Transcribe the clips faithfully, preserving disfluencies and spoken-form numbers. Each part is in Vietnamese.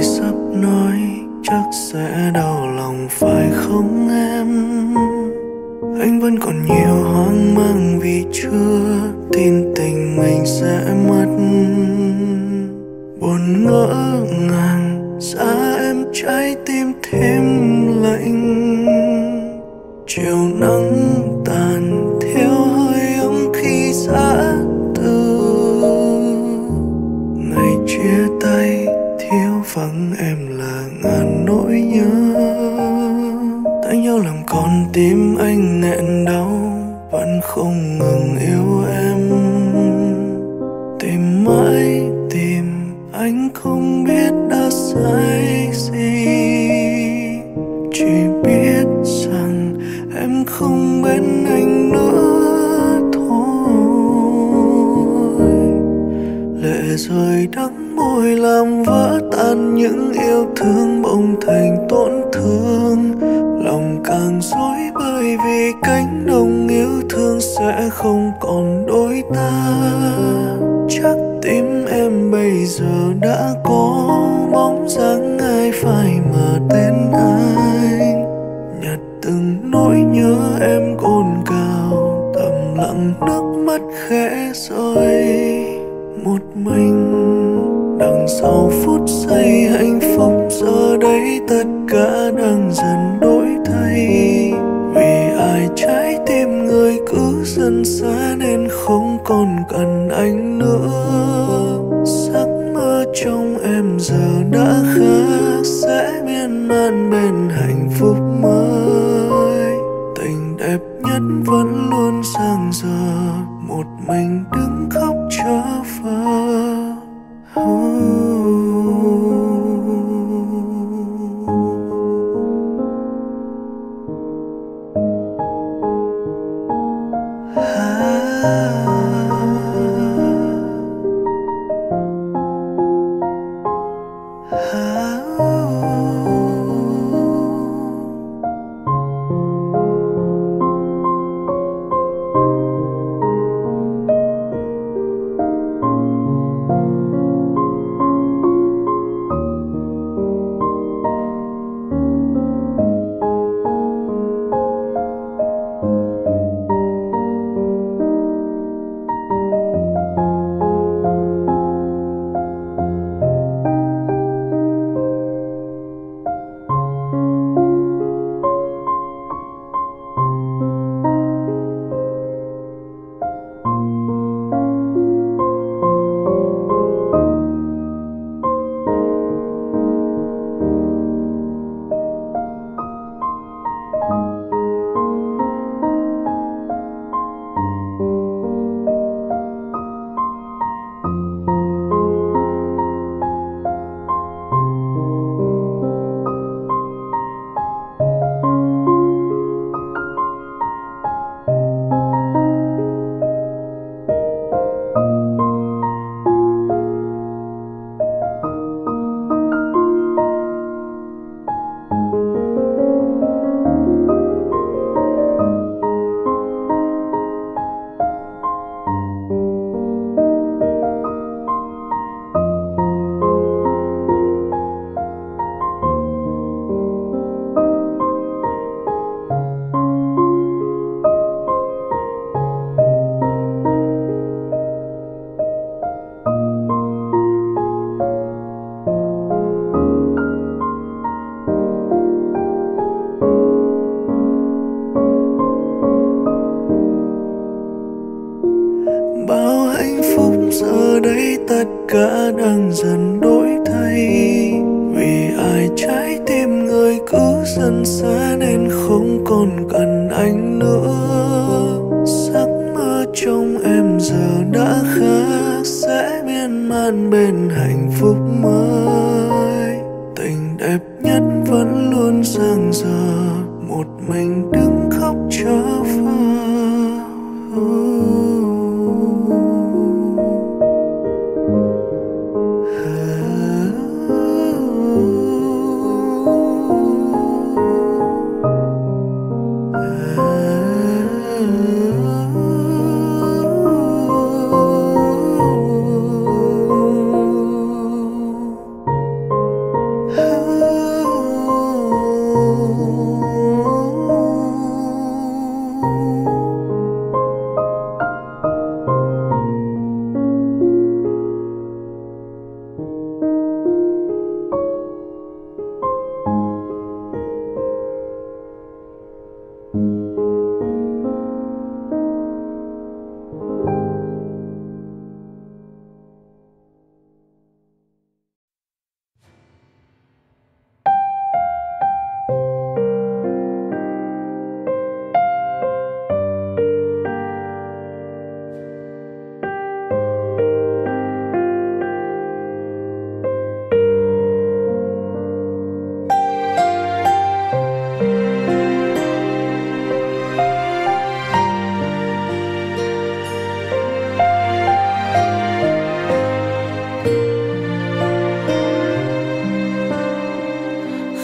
sắp nói chắc sẽ đau lòng phải không em? Anh vẫn còn nhiều hoang mang vì chưa tin tình mình sẽ mất. Buồn ngỡ ngàng xa em trái tim thêm lạnh. Chiều nắng tàn theo hơi ấm khi giã từ. Ngày chia tay thiếu vắng em là ngàn nỗi nhớ. Tay nhau làm con tim anh nghẹn đau, vẫn không ngừng yêu em. Tìm mãi tìm anh không biết đã sai gì, chỉ biết rằng em không bên anh nữa thôi. Lệ rơi đắng môi làm vỡ tan những yêu thương bỗng thành tổn thương. Lòng càng rối bời vì cánh đồng yêu thương sẽ không còn đôi ta. Chắc tim em bây giờ đã có bóng dáng ai phai mờ tên anh. Nhặt từng nỗi nhớ em cồn cào, thầm lặng nước mắt khẽ rơi. Một mình đằng sau phút giây hạnh phúc, giờ đây tất cả đang dần đổi thay. Vì ai trái tim người cứ dần xa nên không còn cần anh nữa. Giấc mơ trong em giờ đã khác, sẽ miên man bên hạnh phúc mới. Tình đẹp nhất vẫn luôn dang dở, một mình đứng khóc trở vơ. Bao hạnh phúc giờ đây tất cả đang dần đổi thay. Vì ai trái tim người cứ dần xa nên không còn cần anh nữa. Giấc mơ trong em giờ đã khác, sẽ miên man bên hạnh phúc mới. Tình đẹp nhất vẫn luôn dang dở, một mình đứng khóc trở vơ.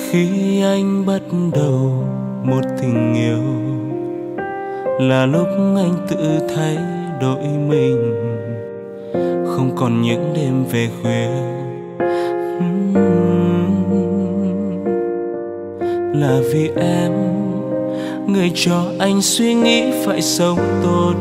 Khi anh bắt đầu một tình yêu là lúc anh tự thay đổi mình, không còn những đêm về khuya. Là vì em, người cho anh suy nghĩ phải sống tốt.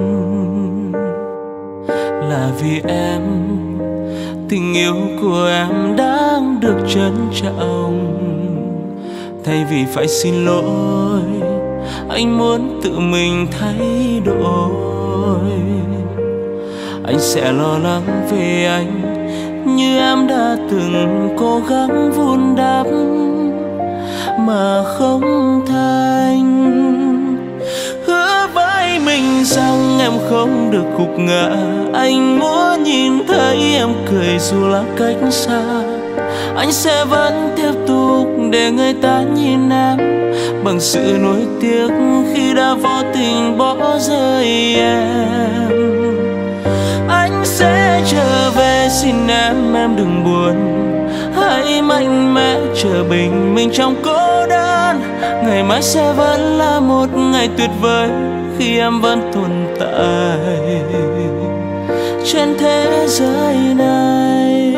Là vì em, tình yêu của em đang được trân trọng. Thay vì phải xin lỗi, anh muốn tự mình thay đổi. Anh sẽ lo lắng về anh như em đã từng cố gắng vun đắp mà không thành. Hứa với mình rằng em không được gục ngã. Anh muốn nhìn thấy em cười dù là cách xa. Anh sẽ vẫn tiếp tục để người ta nhìn em bằng sự nuối tiếc khi đã vô tình bỏ rơi em. Anh sẽ trở về, xin em em đừng buồn. Hãy mạnh mẽ chờ bình minh trong cô đơn. Ngày mai sẽ vẫn là một ngày tuyệt vời khi em vẫn tồn tại trên thế giới này.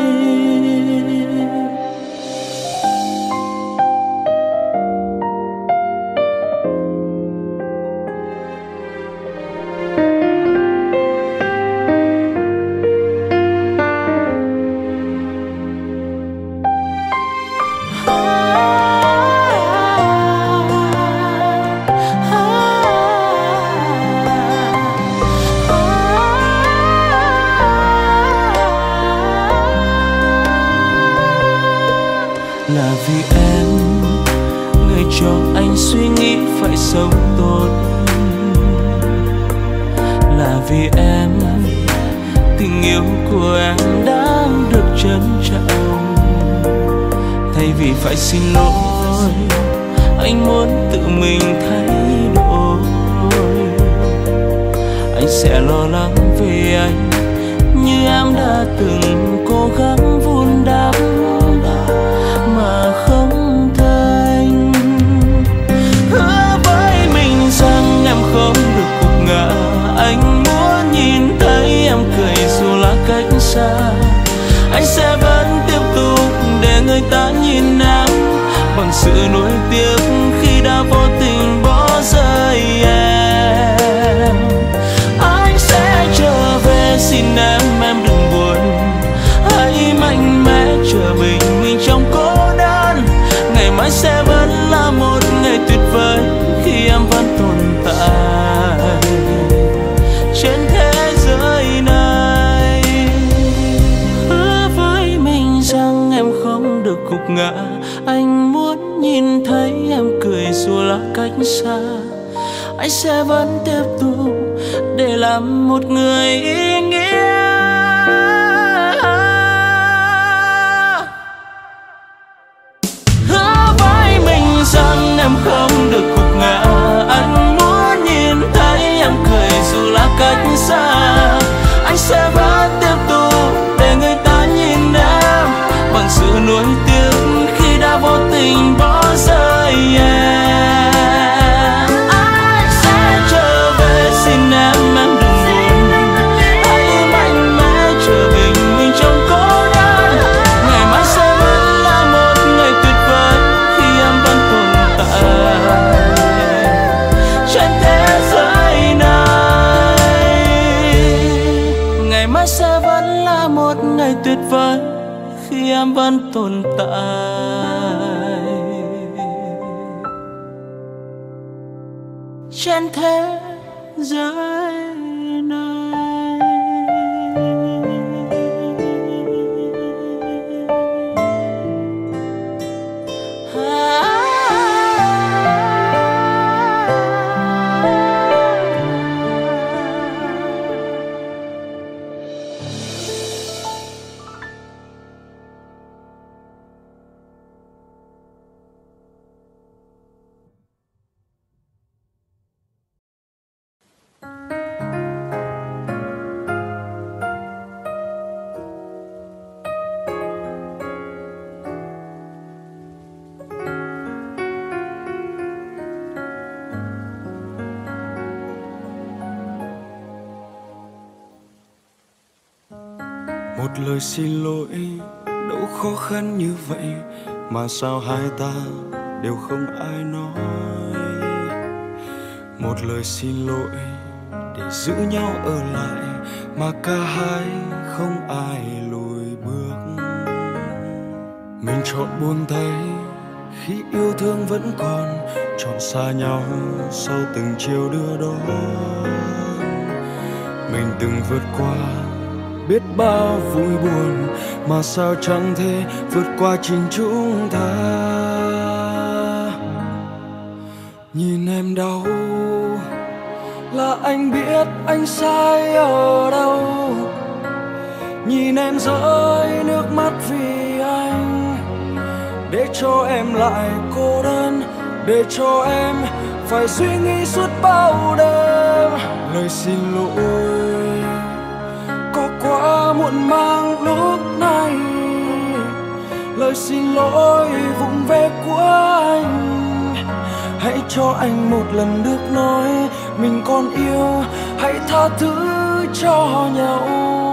Là vì em, người cho anh suy nghĩ phải sống tốt. Là vì em, tình yêu của em đang được trân trọng. Thay vì phải xin lỗi, anh muốn tự mình thay đổi. Anh sẽ lo lắng về anh như em đã từng cố gắng vun đắp mà không thành. Hứa với mình rằng em không được gục ngã. Anh muốn nhìn thấy em cười dù là cách xa. Anh sẽ vẫn tiếp tục để người ta nhìn em bằng sự nuối tiếc khi đã vô tình bỏ rơi em. Anh sẽ trở về, xin em em đừng buồn. Hãy mạnh mẽ chờ bình minh trong cô đơn. Ngày mai sẽ vẫn là một ngày tuyệt vời khi em vẫn tồn tại trên thế giới này. Hứa với mình rằng em không được gục ngã. Anh muốn nhìn thấy em cười dù là cách xa. Anh sẽ vẫn tiếp tục để làm một người ý nghĩa. Hứa với mình rằng em không được gục ngã. Anh muốn nhìn thấy em cười dù là cách xa. Anh sẽ vẫn tiếp tục để người ta nhìn em bằng sự nuối tiếc khi đã vô tình bỏ rơi em. Anh sẽ trở về, xin em em đừng buồn. Hãy mạnh mẽ chờ bình minh trong cô đơn. Ngày mai sẽ vẫn là một ngày tuyệt vời khi em vẫn tồn tại trên thế giới này. Ngày mai sẽ vẫn là một ngày tuyệt vời khi em vẫn tồn tại trên thế giới này. Một lời xin lỗi đâu khó khăn như vậy, mà sao hai ta đều không ai nói. Một lời xin lỗi để giữ nhau ở lại, mà cả hai không ai lùi bước. Mình chọn buông tay khi yêu thương vẫn còn, chọn xa nhau sau từng chiều đưa đón. Mình từng vượt qua biết bao vui buồn, mà sao chẳng thể vượt qua chính chúng ta. Nhìn em đau là anh biết anh sai ở đâu. Nhìn em rơi nước mắt vì anh, để cho em lại cô đơn, để cho em phải suy nghĩ suốt bao đêm. Lời xin lỗi có quá muộn màng lúc này, lời xin lỗi vụng về của anh. Hãy cho anh một lần được nói mình còn yêu, hãy tha thứ cho nhau.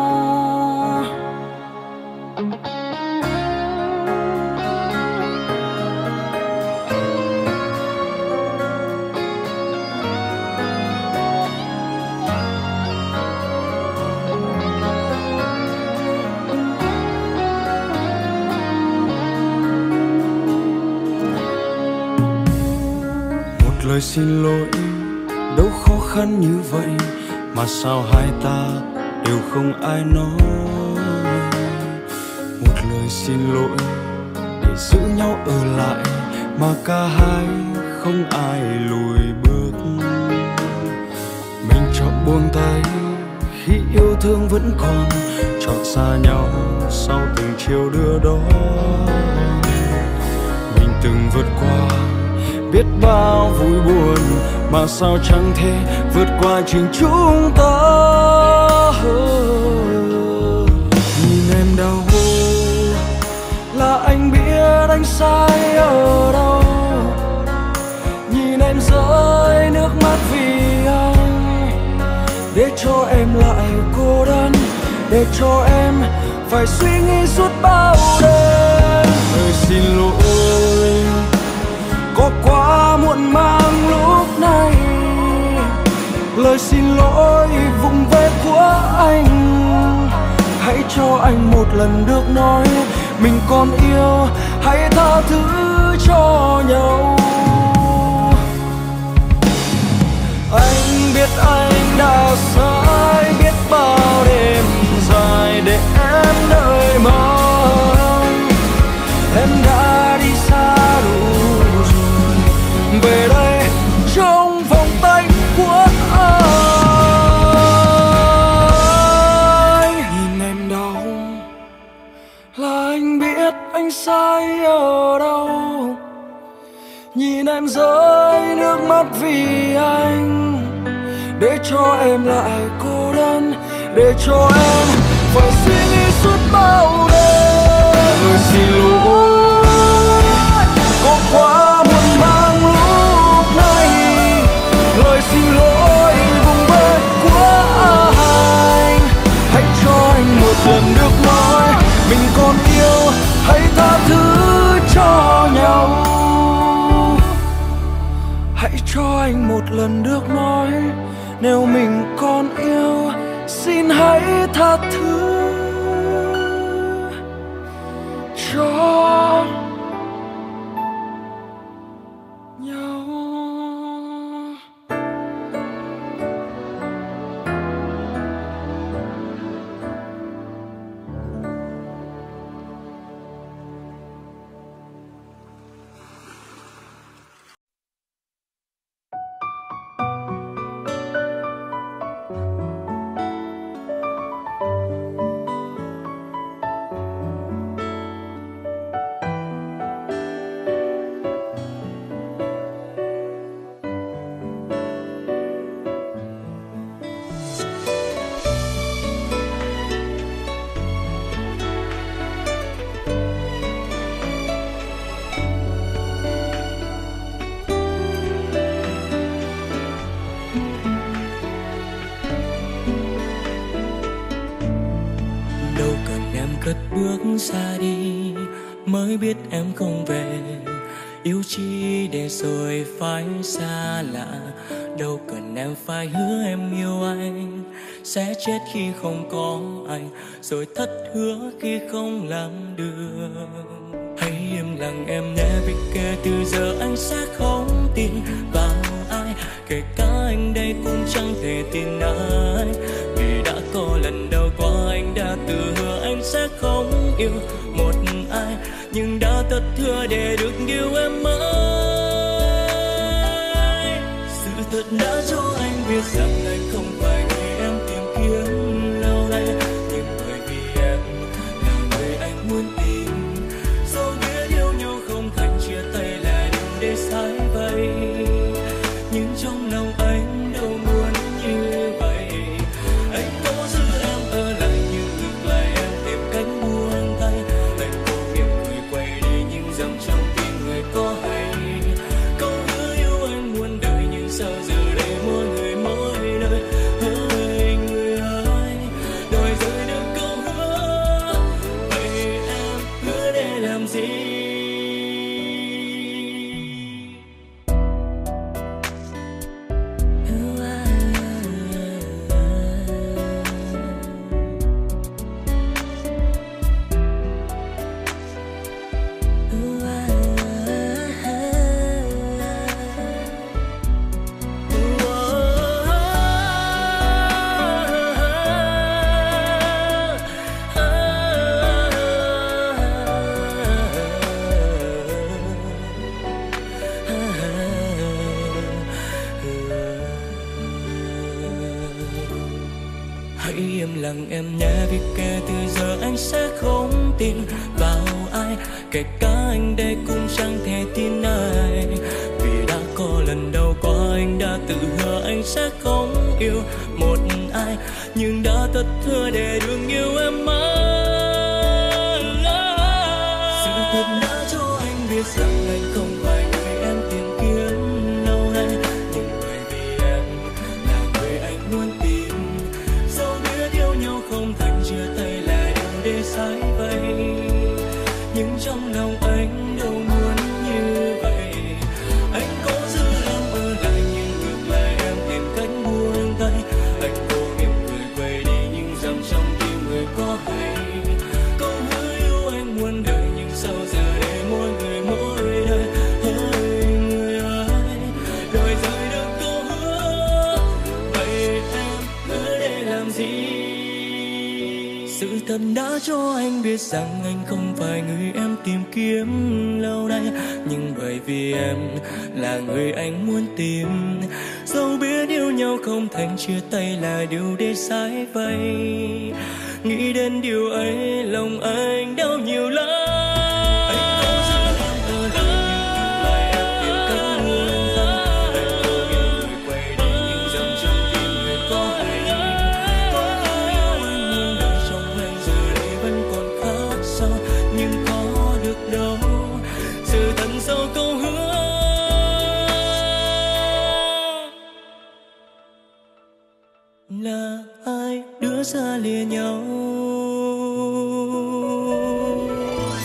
Lời xin lỗi đâu khó khăn như vậy, mà sao hai ta đều không ai nói. Một lời xin lỗi để giữ nhau ở lại, mà cả hai không ai lùi bước. Mình chọn buông tay khi yêu thương vẫn còn, chọn xa nhau sau từng chiều đưa đón. Mình từng vượt qua biết bao vui buồn, mà sao chẳng thể vượt qua chính chúng ta. Nhìn em đau là anh biết anh sai ở đâu. Nhìn em rơi nước mắt vì anh, để cho em lại cô đơn, để cho em phải suy nghĩ suốt bao đêm. Lời xin lỗi có quá muộn màng lúc này, lời xin lỗi vụng về của anh. Hãy cho anh một lần được nói mình còn yêu, hãy tha thứ cho nhau. Anh biết anh đã sai, biết bao đêm dài để em đợi mong. Em đã đi xa đủ rồi, về đây trong vòng tay của anh. Nhìn em đau là anh biết anh sai ở đâu. Nhìn em rơi nước mắt vì anh, để cho em lại cô đơn, để cho em phải suy nghĩ suốt bao đêm. Lời xin lỗi có quá muộn màng lúc này, lời xin lỗi vùng về của anh. Hãy cho anh một lần được nói mình còn yêu, hãy tha thứ cho nhau. Hãy cho anh một lần được nói nếu mình còn yêu, xin hãy tha thứ cho nhau. mới biết em không về. Yêu chi để rồi phải xa lạ, đâu cần em phải hứa em yêu anh. Sẽ chết khi không có anh, rồi thất hứa khi không làm được. Hãy im lặng em nhé, vì kể từ giờ anh sẽ không tin vào ai. Kể cả anh đây cũng chẳng thể tin ai, vì đã có lần đầu qua anh đã tự hứa anh sẽ không yêu một ai, nhưng đã thất hứa để được yêu em mãi. Sự thật đã cho anh biết rằng anh không phải người em tìm kiếm lâu nay, nhưng bởi vì em là người anh muốn tìm. Dẫu biết yêu nhau không thành chia tay là điều để sai vậy, nhưng trong lòng anh đâu muốn như vậy. Anh cố giữ em ở lại nhưng ngược lại em tìm cách buông tay. Anh cố mỉm cười quay đi nhưng dòng trong tim người có hay. Câu hứa yêu anh muôn đời nhưng sao giờ đây mỗi người mỗi nơi. Hỡi người ơi, đòi rời được câu hứa, vậy em hứa để làm gì? Hãy im lặng em nhé, vì kể từ giờ anh sẽ không tin vào ai. Kể cả anh đây cũng chẳng thể tin ai, vì đã có lần đầu qua anh đã tự hứa anh sẽ không yêu một ai, nhưng đã thất hứa để đừng yêu em mãi. Sự thật đã cho anh biết rằng anh không phải người em tìm kiếm lâu nay, nhưng bởi vì em là người anh muốn tìm. Dẫu biết yêu nhau không thành chia tay là điều để sai vậy, nhưng trong lòng anh đâu muốn như vậy. Anh cố giữ em ở lại nhưng ngược lại em tìm cách buông tay. Anh cố mỉm cười quay đi nhưng dòng trong tim người có hay. Câu hứa yêu anh muôn đời nhưng sao giờ đây mỗi người mỗi nơi. Hỡi người ơi, đòi rời được câu hứa, vậy em hứa để làm gì? Sự thật đã cho anh biết rằng anh không phải người em tìm kiếm lâu nay, nhưng bởi vì em là người anh muốn tìm. Dẫu biết yêu nhau không thành chia tay là điều để sai vậy, nghĩ đến điều ấy lòng anh đau nhiều lắm. Anh cố giữ em ở lại nhưng ngược lại em tìm cách buông tay. Anh cố mỉm cười quay đi nhưng dòng trong tim người có hay. Có hứa yêu anh muôn đời trong anh giờ đây vẫn còn khác sao, nhưng có được đâu sự thật sau câu hứa. Là hai đứa xa lìa nhau.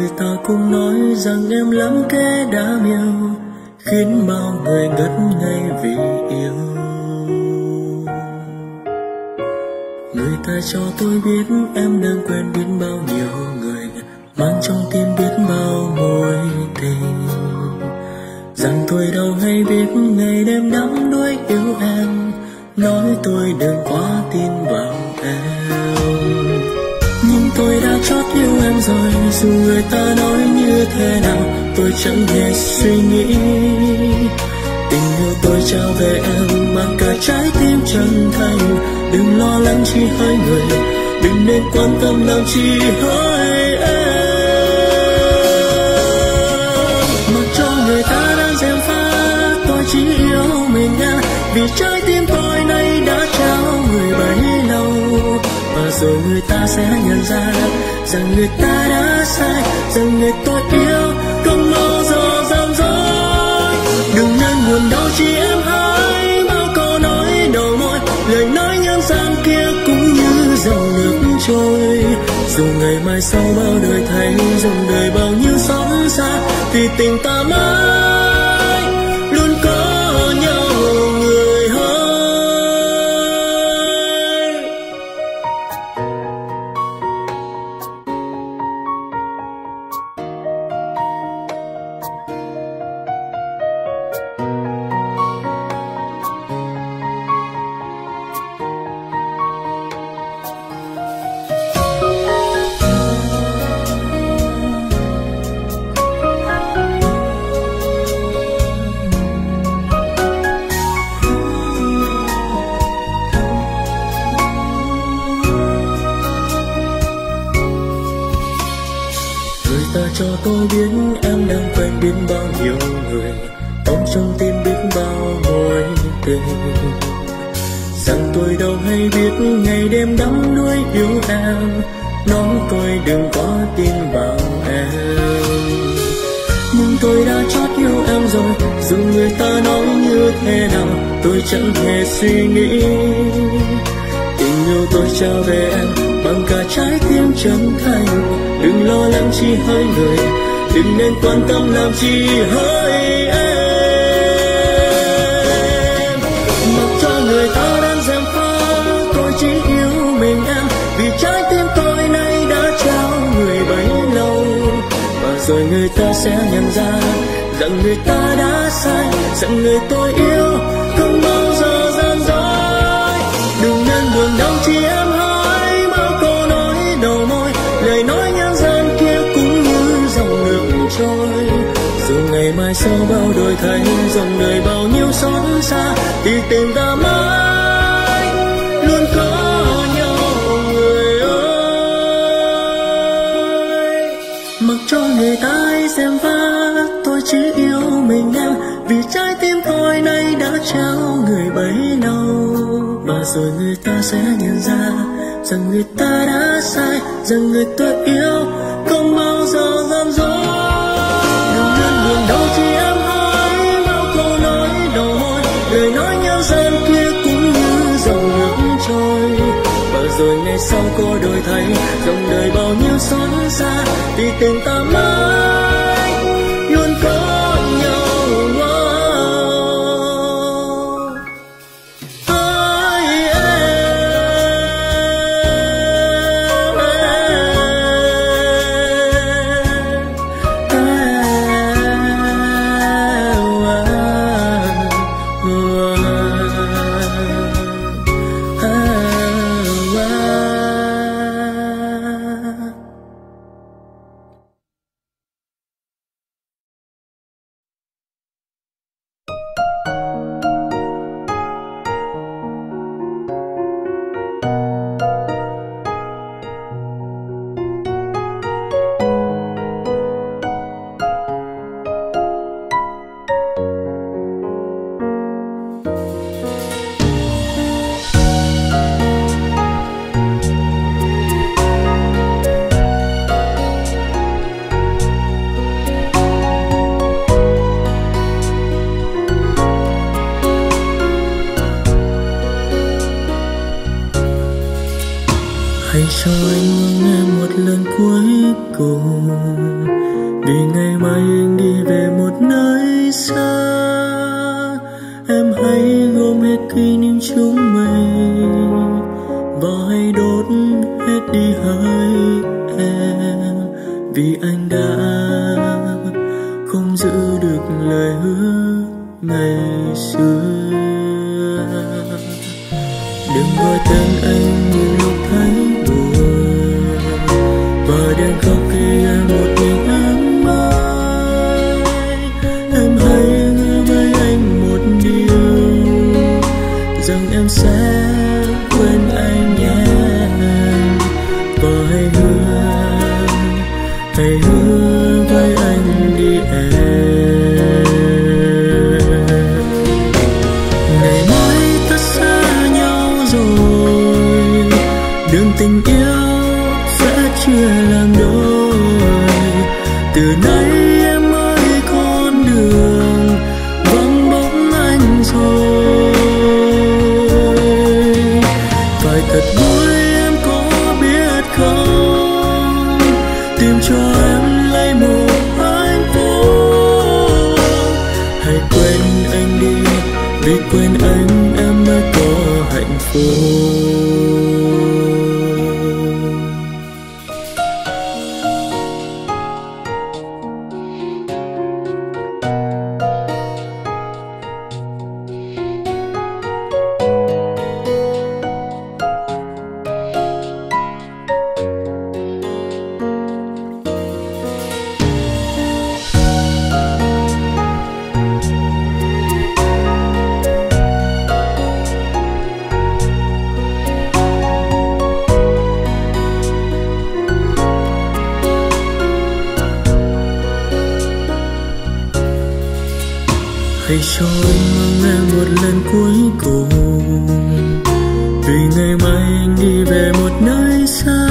người ta cũng nói rằng em lắm kẻ đã miêu, khiến bao người ngất ngây vì yêu. Người ta cho tôi biết em đang quen biết bao nhiêu người, mang trong tim biết bao mối tình. Rằng tôi đâu hay biết ngày đêm đắm đuối yêu em, nói tôi đừng quá tin vào em. Nhưng tôi đã chót yêu em rồi, dù người ta nói như thế nào tôi chẳng hề suy nghĩ. Tình yêu tôi trao về em mang cả trái tim chân thành, đừng lo lắng chi hỡi người, đừng nên quan tâm làm chi hỡi em. Mặc cho người ta đang gièm pha, tôi chỉ yêu mình em, vì trái tim tôi nay đã trao người bấy lâu. Và rồi người ta sẽ nhận ra rằng người ta đã sai, rằng người tôi yêu không bao giờ gian dối. Đừng nên buồn đau chi em hỡi, bao câu nói đầu môi, lời nói nhân gian kia cũng như dòng nước trôi. Dù ngày mai sau bao đời thay, dòng đời bao nhiêu xót xa, thì tình ta mãi luôn có nhau người hỡi. Cho tôi biết em đang quen biết bao nhiêu người, ôm trong tim biết bao mối tình. Rằng tôi đâu hay biết ngày đêm đắm đuối yêu em, nói tôi đừng có tin vào em. Nhưng tôi đã chót yêu em rồi, dù người ta nói như thế nào tôi chẳng hề suy nghĩ. Tình yêu tôi trao về em bằng cả trái tim chân thành, đừng lo lắng chi hỡi người, đừng nên quan tâm làm chi hỡi em. Mặc cho người ta đang gièm pha, tôi chỉ yêu mình em, vì trái tim tôi nay đã trao người bấy lâu. Và rồi người ta sẽ nhận ra rằng người ta đã sai, rằng người tôi yêu không bao giờ gian dối. Đừng nên buồn đau chi em hỡi, bao câu nói đầu môi, lời nói nhân gian kia cũng như dòng nước trôi. Dù ngày mai sau bao đổi thay, dòng đời bao nhiêu xót xa, thì tình ta mãi luôn có nhau người ơi. Mặc cho người ta hay xem pha, tôi chỉ yêu mình em, vì trái tim tôi nay đã trao người bấy lâu. Và rồi người ta sẽ nhận ra rằng người ta đã sai, rằng người tôi yêu không bao giờ gian dối. Đừng nên buồn đau chi em hỡi, bao câu nói đầu môi, lời nói nhân gian kia cũng như dòng nước trôi. Và rồi ngày sau có đổi thay, dòng đời bao nhiêu xót xa, thì tình ta mãi luôn có nhau. vì ngày mai anh đi về một nơi xa. Em hãy gom hết kỷ niệm chúng mình và hãy đốt hết đi hơi em, vì anh đã không giữ được lời hứa ngày xưa. Đừng gọi tên anh những lúc thấy buồn, và đừng khóc khi em một mình em mãi. Em hãy hứa với anh một điều, rằng em sẽ quên anh nhé. Và hãy hứa, hãy hứa với anh đi em. Ngày mai ta xa nhau rồi, đường tình yêu sẽ chia làm đôi. Từ nay em mới con đường vắng bóng anh rồi. Phải thật vui em có biết không, tìm cho em lấy một hạnh phúc. Hãy quên anh đi, vì quên anh em mới có hạnh phúc. Hãy cho anh mong em một lần cuối cùng, vì ngày mai anh đi về một nơi xa.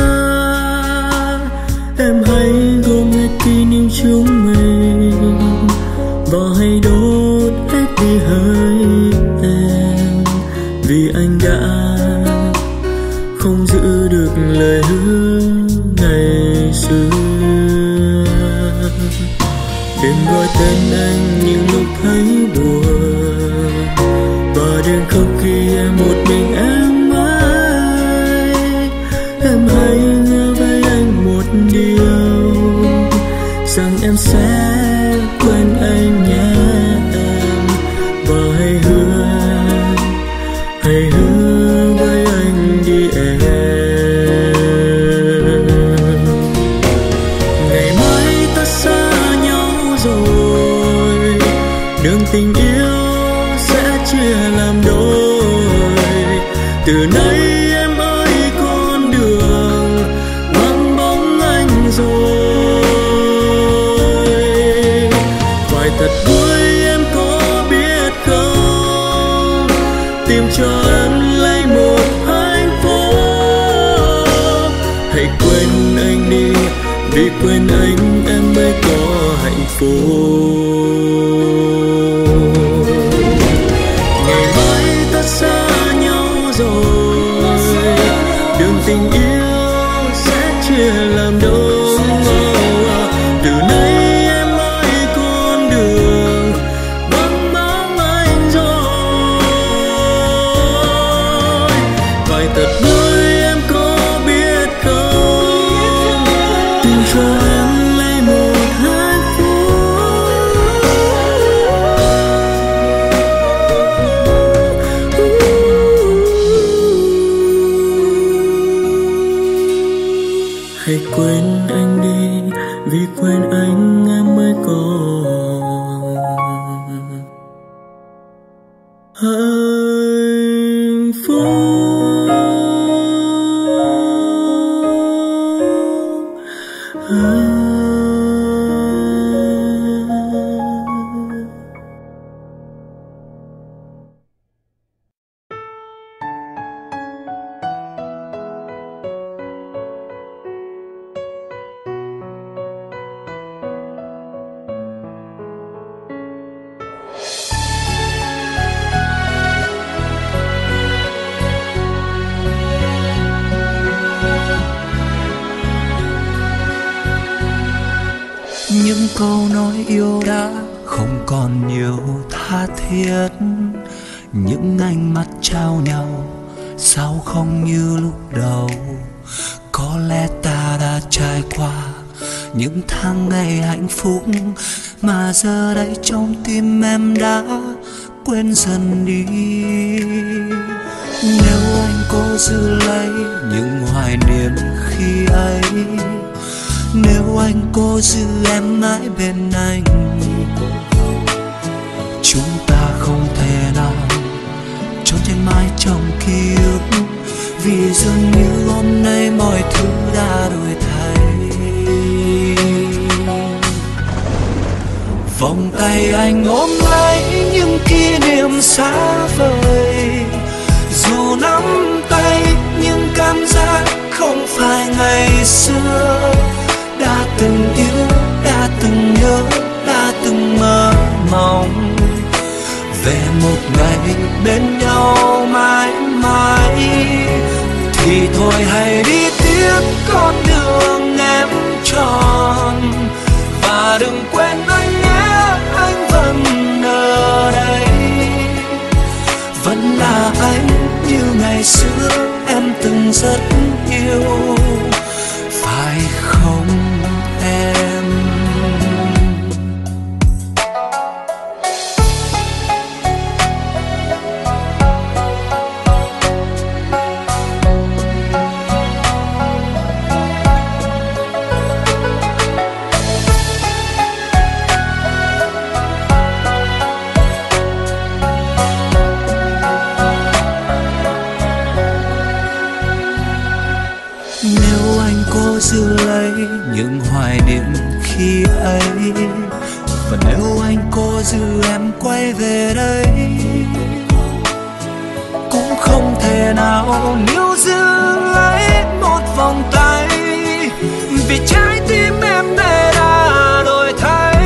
Em hãy gom hết kỷ niệm chúng mình và hãy đốt hết đi hơi em, vì anh đã không giữ được lời hứa ngày xưa. Đừng gọi tên anh những lúc thấy buồn, và đừng khóc khi em một mình em mãi. Em hãy hứa với anh một điều, rằng em sẽ quên anh nhé em. Và hãy hứa, hãy hứa với anh đi em. Ngày mai ta xa rồi, đường tình yêu sẽ chia làm đôi. Từ nay em ơi con đường vắng bóng anh rồi. Phải thật vui em có biết không, tìm cho em lấy một hạnh phúc. Hãy quên anh đi, vì quên anh em mới có hạnh phúc. Ngày mai ta xa nhau rồi, đường tình yêu sẽ chia làm đôi. Từ nay em ơi con đường vắng bóng anh rồi. Phải thật vui em có biết không, tìm cho em lấy một hạnh phúc. Hãy quên anh đi, vì quên anh em mới có hạnh phúc. những câu nói yêu đã không còn nhiều tha thiết, những ánh mắt trao nhau sao không như lúc đầu. Có lẽ ta đã trải qua những tháng ngày hạnh phúc, mà giờ đây trong tim em đã quên dần đi. Nếu anh cố giữ lấy những hoài niệm khi ấy, nếu anh cố giữ em mãi bên anh, chúng ta không thể nào trốn tránh mãi trong ký ức, vì dường như hôm nay mọi thứ đã đổi thay. Vòng tay anh ôm lấy những kỷ niệm xa vời, dù nắm tay nhưng cảm giác không phải ngày xưa. Đã từng yêu, đã từng nhớ, đã từng mơ mộng về một ngày bên nhau mãi mãi. Thì thôi hãy đi tiếp con đường em chọn, và đừng quên anh nhé, anh vẫn ở đây. Vẫn là anh như ngày xưa em từng rất yêu, phải không em? Nếu anh cố giữ lấy những hoài niệm khi ấy, và nếu anh cố giữ em quay về đây, cũng không thể nào níu giữ lấy một vòng tay, vì trái tim em đây đã đổi thay.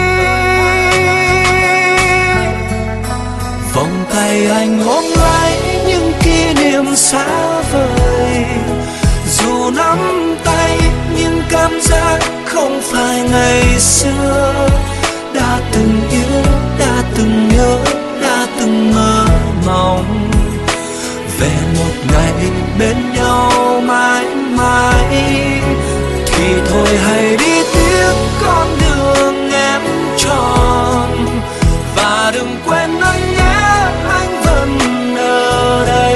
Vòng tay anh ôm lấy những kỷ niệm xa vời, dù nắm tay nhưng cảm giác không phải ngày xưa. Đã từng yêu, đã từng nhớ, đã từng mơ mộng về một ngày bên nhau mãi mãi. Thì thôi hãy đi tiếp con đường em chọn, và đừng quên anh nhé, anh vẫn ở đây.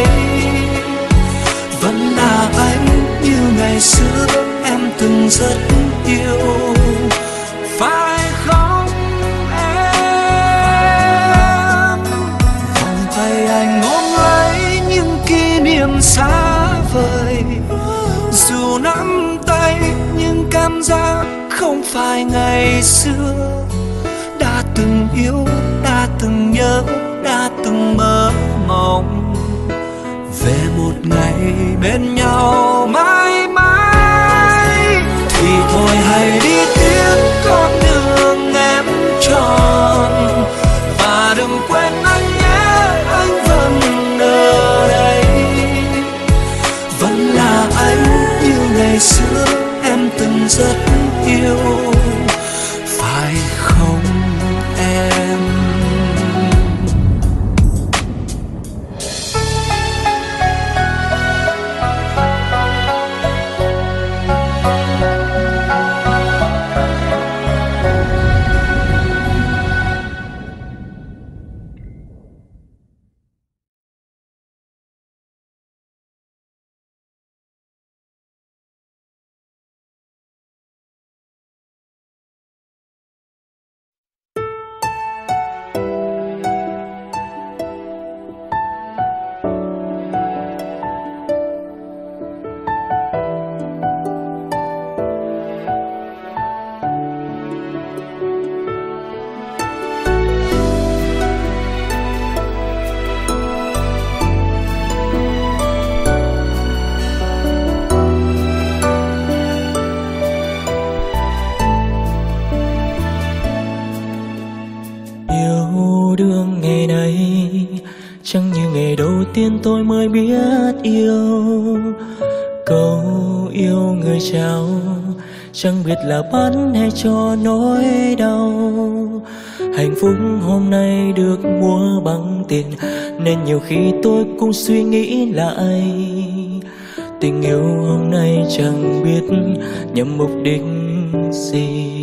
Vẫn là anh như ngày xưa em từng rất yêu, phải không em? Vòng tay anh ôm lấy những kỷ niệm xa vời, dù nắm tay nhưng cảm giác không phải ngày xưa. Đã từng yêu, đã từng nhớ, đã từng mơ mộng về một ngày bên nhau mãi mãi. Thì thôi hãy đi tiếp con đường em chọn, và đừng quên anh nhé, anh vẫn ở đây. Vẫn là anh như ngày xưa em từng rất yêu, phải không em? Chẳng như ngày đầu tiên tôi mới biết yêu, câu yêu người trao chẳng biết là bán hay cho nỗi đau. Hạnh phúc hôm nay được mua bằng tiền, nên nhiều khi tôi cũng suy nghĩ lại. Tình yêu hôm nay chẳng biết nhằm mục đích gì.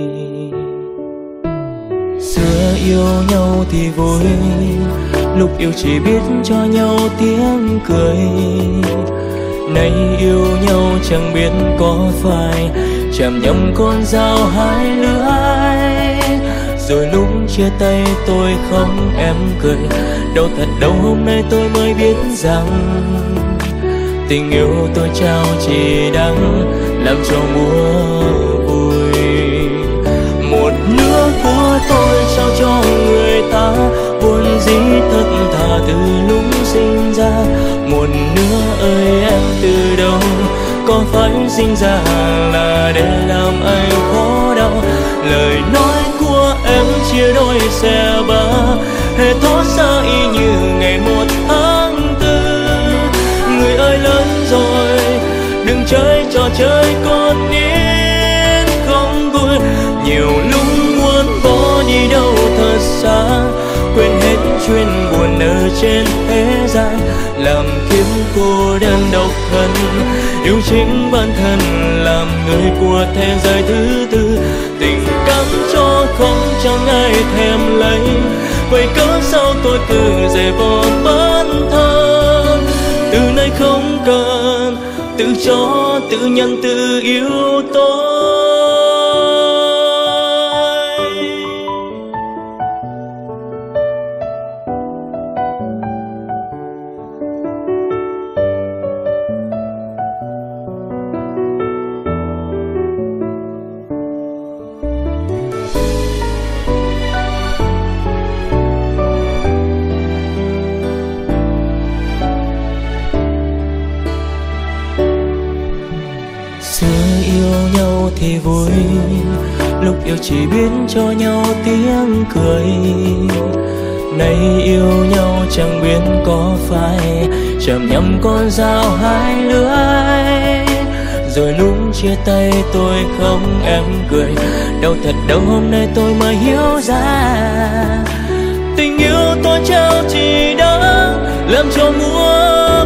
Xưa yêu nhau thì vui, lúc yêu chỉ biết cho nhau tiếng cười. Nay yêu nhau chẳng biết có phải chạm nhầm con dao hai lưỡi. Rồi lúc chia tay tôi không em cười, đâu thật đâu hôm nay tôi mới biết rằng tình yêu tôi trao chỉ đang làm cho mua vui. Một nửa của tôi trao cho người ta, vốn dĩ thật thà từ lúc sinh ra. Một nửa ơi em từ đâu, có phải sinh ra là để làm anh khổ đau? Lời nói của em chia đôi xe ba, hệ thót xa y như ngày một tháng tư. Người ơi lớn rồi, đừng chơi trò chơi con nít không vui. Nhiều lúc muốn bỏ đi đâu thật xa, quên hết chuyện buồn ở trên thế gian, làm kiếm cô đơn độc thân. Yêu chính bản thân, làm người của thế giới thứ tư. Tình cảm cho không chẳng ai thèm lấy, vậy cớ sao tôi cứ dè vò bản thân. Từ nay không cần tự cho, tự nhận, tự yêu tôi. Thì vui, lúc yêu chỉ biết cho nhau tiếng cười. Nay yêu nhau chẳng biết có phải chạm nhầm con dao hai lưỡi. Rồi lúc chia tay tôi không em cười, đâu thật đâu hôm nay tôi mới hiểu ra. Tình yêu tôi trao chỉ đã làm cho mua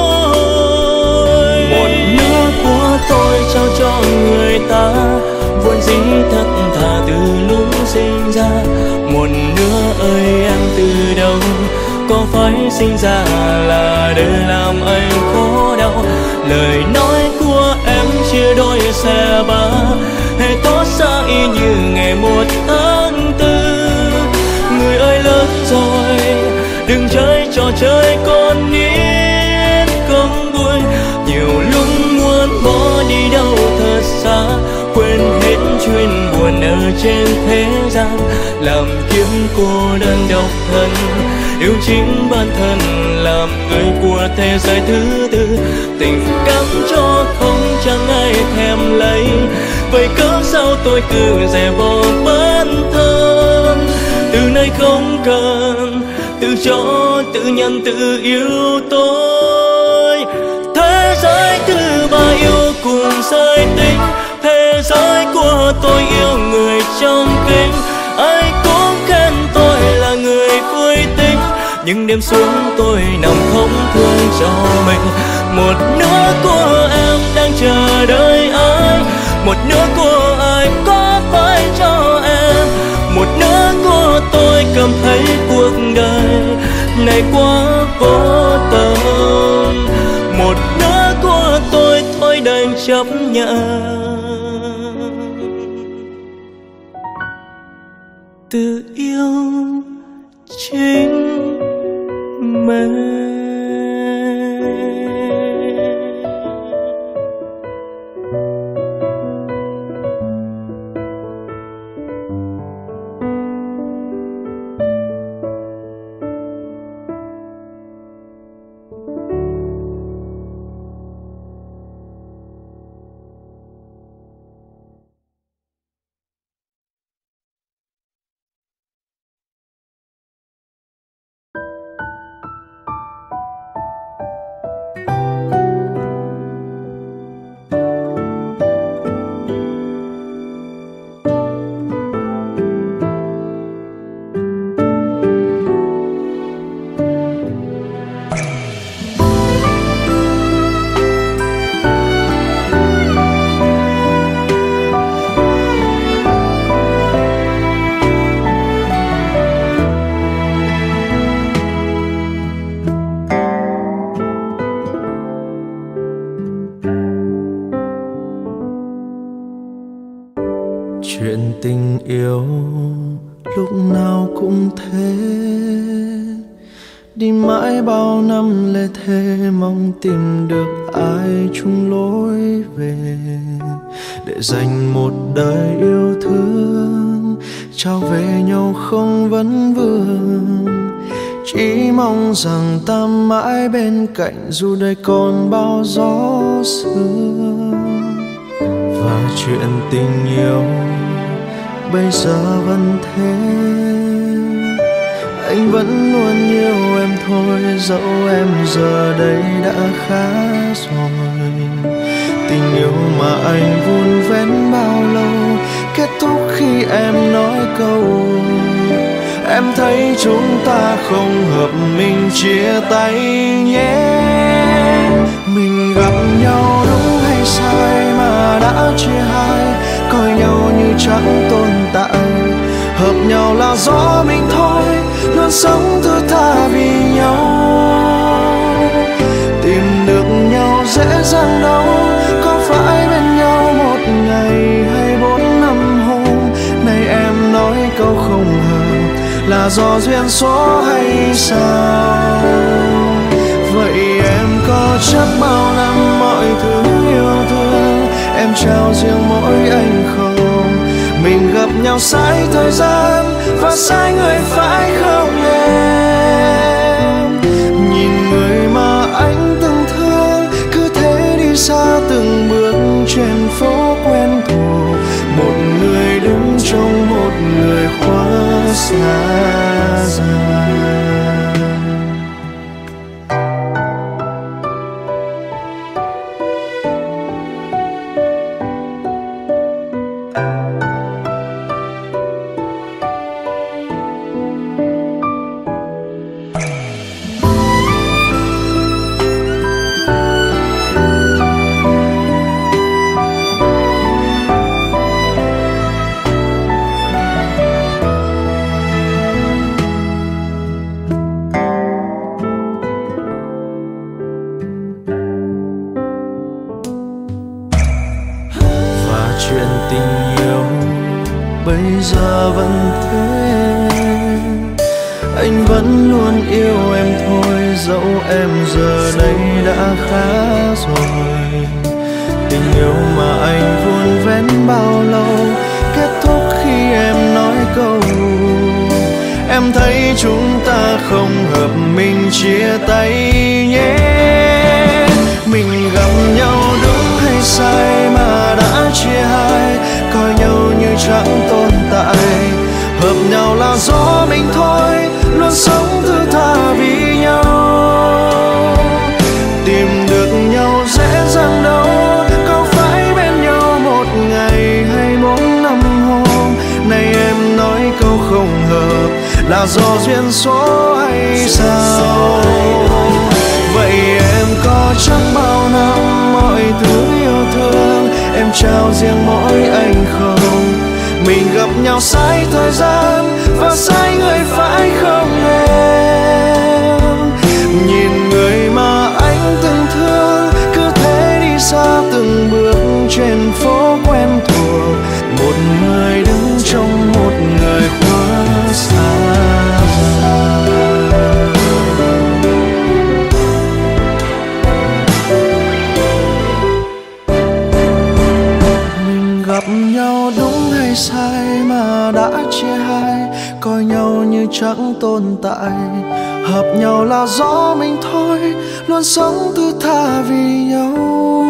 vui. Một nửa của tôi trao cho người ta, vốn dĩ thật thà từ lúc sinh ra. Một nửa ơi em từ đâu, có phải sinh ra là để làm anh khổ đau? Lời nói của em chia đôi xe ba, hệ tốt xa y như ngày một tháng tư. Người ơi lớn rồi, đừng chơi trò chơi con nít không vui. Nhiều lúc muốn bỏ đi đâu thật xa, quên hết chuyện buồn ở trên thế gian, làm kiếm cô đơn độc thân. Yêu chính bản thân, làm người của thế giới thứ tư. Tình cảm cho không chẳng ai thèm lấy, vậy cớ sao tôi cứ dè vò bản thân. Từ nay không cần tự cho, tự nhận, tự yêu tôi. Thế giới thứ ba yêu cùng giới tính, thế giới của tôi yêu người trong kính. Ai cũng khen tôi là người vui tính, nhưng đêm xuống tôi nằm không thương cho mình. Một nửa của em đang chờ đợi ai, một nửa của ai có phải cho em. Một nửa của tôi cảm thấy cuộc đời này quá vô tâm. Một nửa của tôi thôi đành chấp nhận, tự yêu chính mình. tình yêu lúc nào cũng thế, đi mãi bao năm lê thế, mong tìm được ai chung lối về, để dành một đời yêu thương trao về nhau không vấn vương. Chỉ mong rằng ta mãi bên cạnh dù đời còn bao gió sương. Và chuyện tình yêu bây giờ vẫn thế, anh vẫn luôn yêu em thôi, dẫu em giờ đây đã khá rồi. Tình yêu mà anh vun vén bao lâu kết thúc khi em nói câu em thấy chúng ta không hợp, mình chia tay nhé. Mình gặp nhau đúng hay sai mà đã chia hai, coi nhau như chẳng tồn tại. Hợp nhau là do mình thôi, luôn sống thứ tha vì nhau. Tìm được nhau dễ dàng đâu, có phải bên nhau một ngày hay bốn năm hôm. Này em nói câu không hợp là do duyên số hay sao? Vậy em có chắc bao năm mọi thứ yêu thương em trao riêng mỗi anh không? Mình gặp nhau sai thời gian và sai người phải không em? Nhìn người mà anh từng thương cứ thế đi xa từng bước trên phố quen thuộc. Một người đứng trong một người quá xa dần. Chuyện tình yêu bây giờ vẫn thế, anh vẫn luôn yêu em thôi, dẫu em giờ đây đã khá rồi. Tình yêu mà anh vun vén bao lâu kết thúc khi em nói câu em thấy chúng ta không hợp, mình chia tay nhé. Mình gặp nhau đúng hay sai mà đã chia hai, coi nhau như chẳng tồn tại. Hợp nhau là do mình thôi, luôn sống thứ tha vì nhau. Tìm được nhau dễ dàng đâu, có phải bên nhau một ngày hay bốn năm hôm. Này em nói câu không hợp là do duyên số hay sao? Vậy em có chắc bao năm mọi thứ yêu thương em trao riêng mỗi anh không? Mình gặp nhau sai thời gian và sai người phải không em? Nhìn người mà anh từng thương cứ thế đi xa từng bước trên phố quen thuộc. Một người đứng trong một người quá xa. Gặp nhau đúng hay sai mà đã chia hai, coi nhau như chẳng tồn tại. Hợp nhau là do mình thôi, luôn sống thứ tha vì nhau.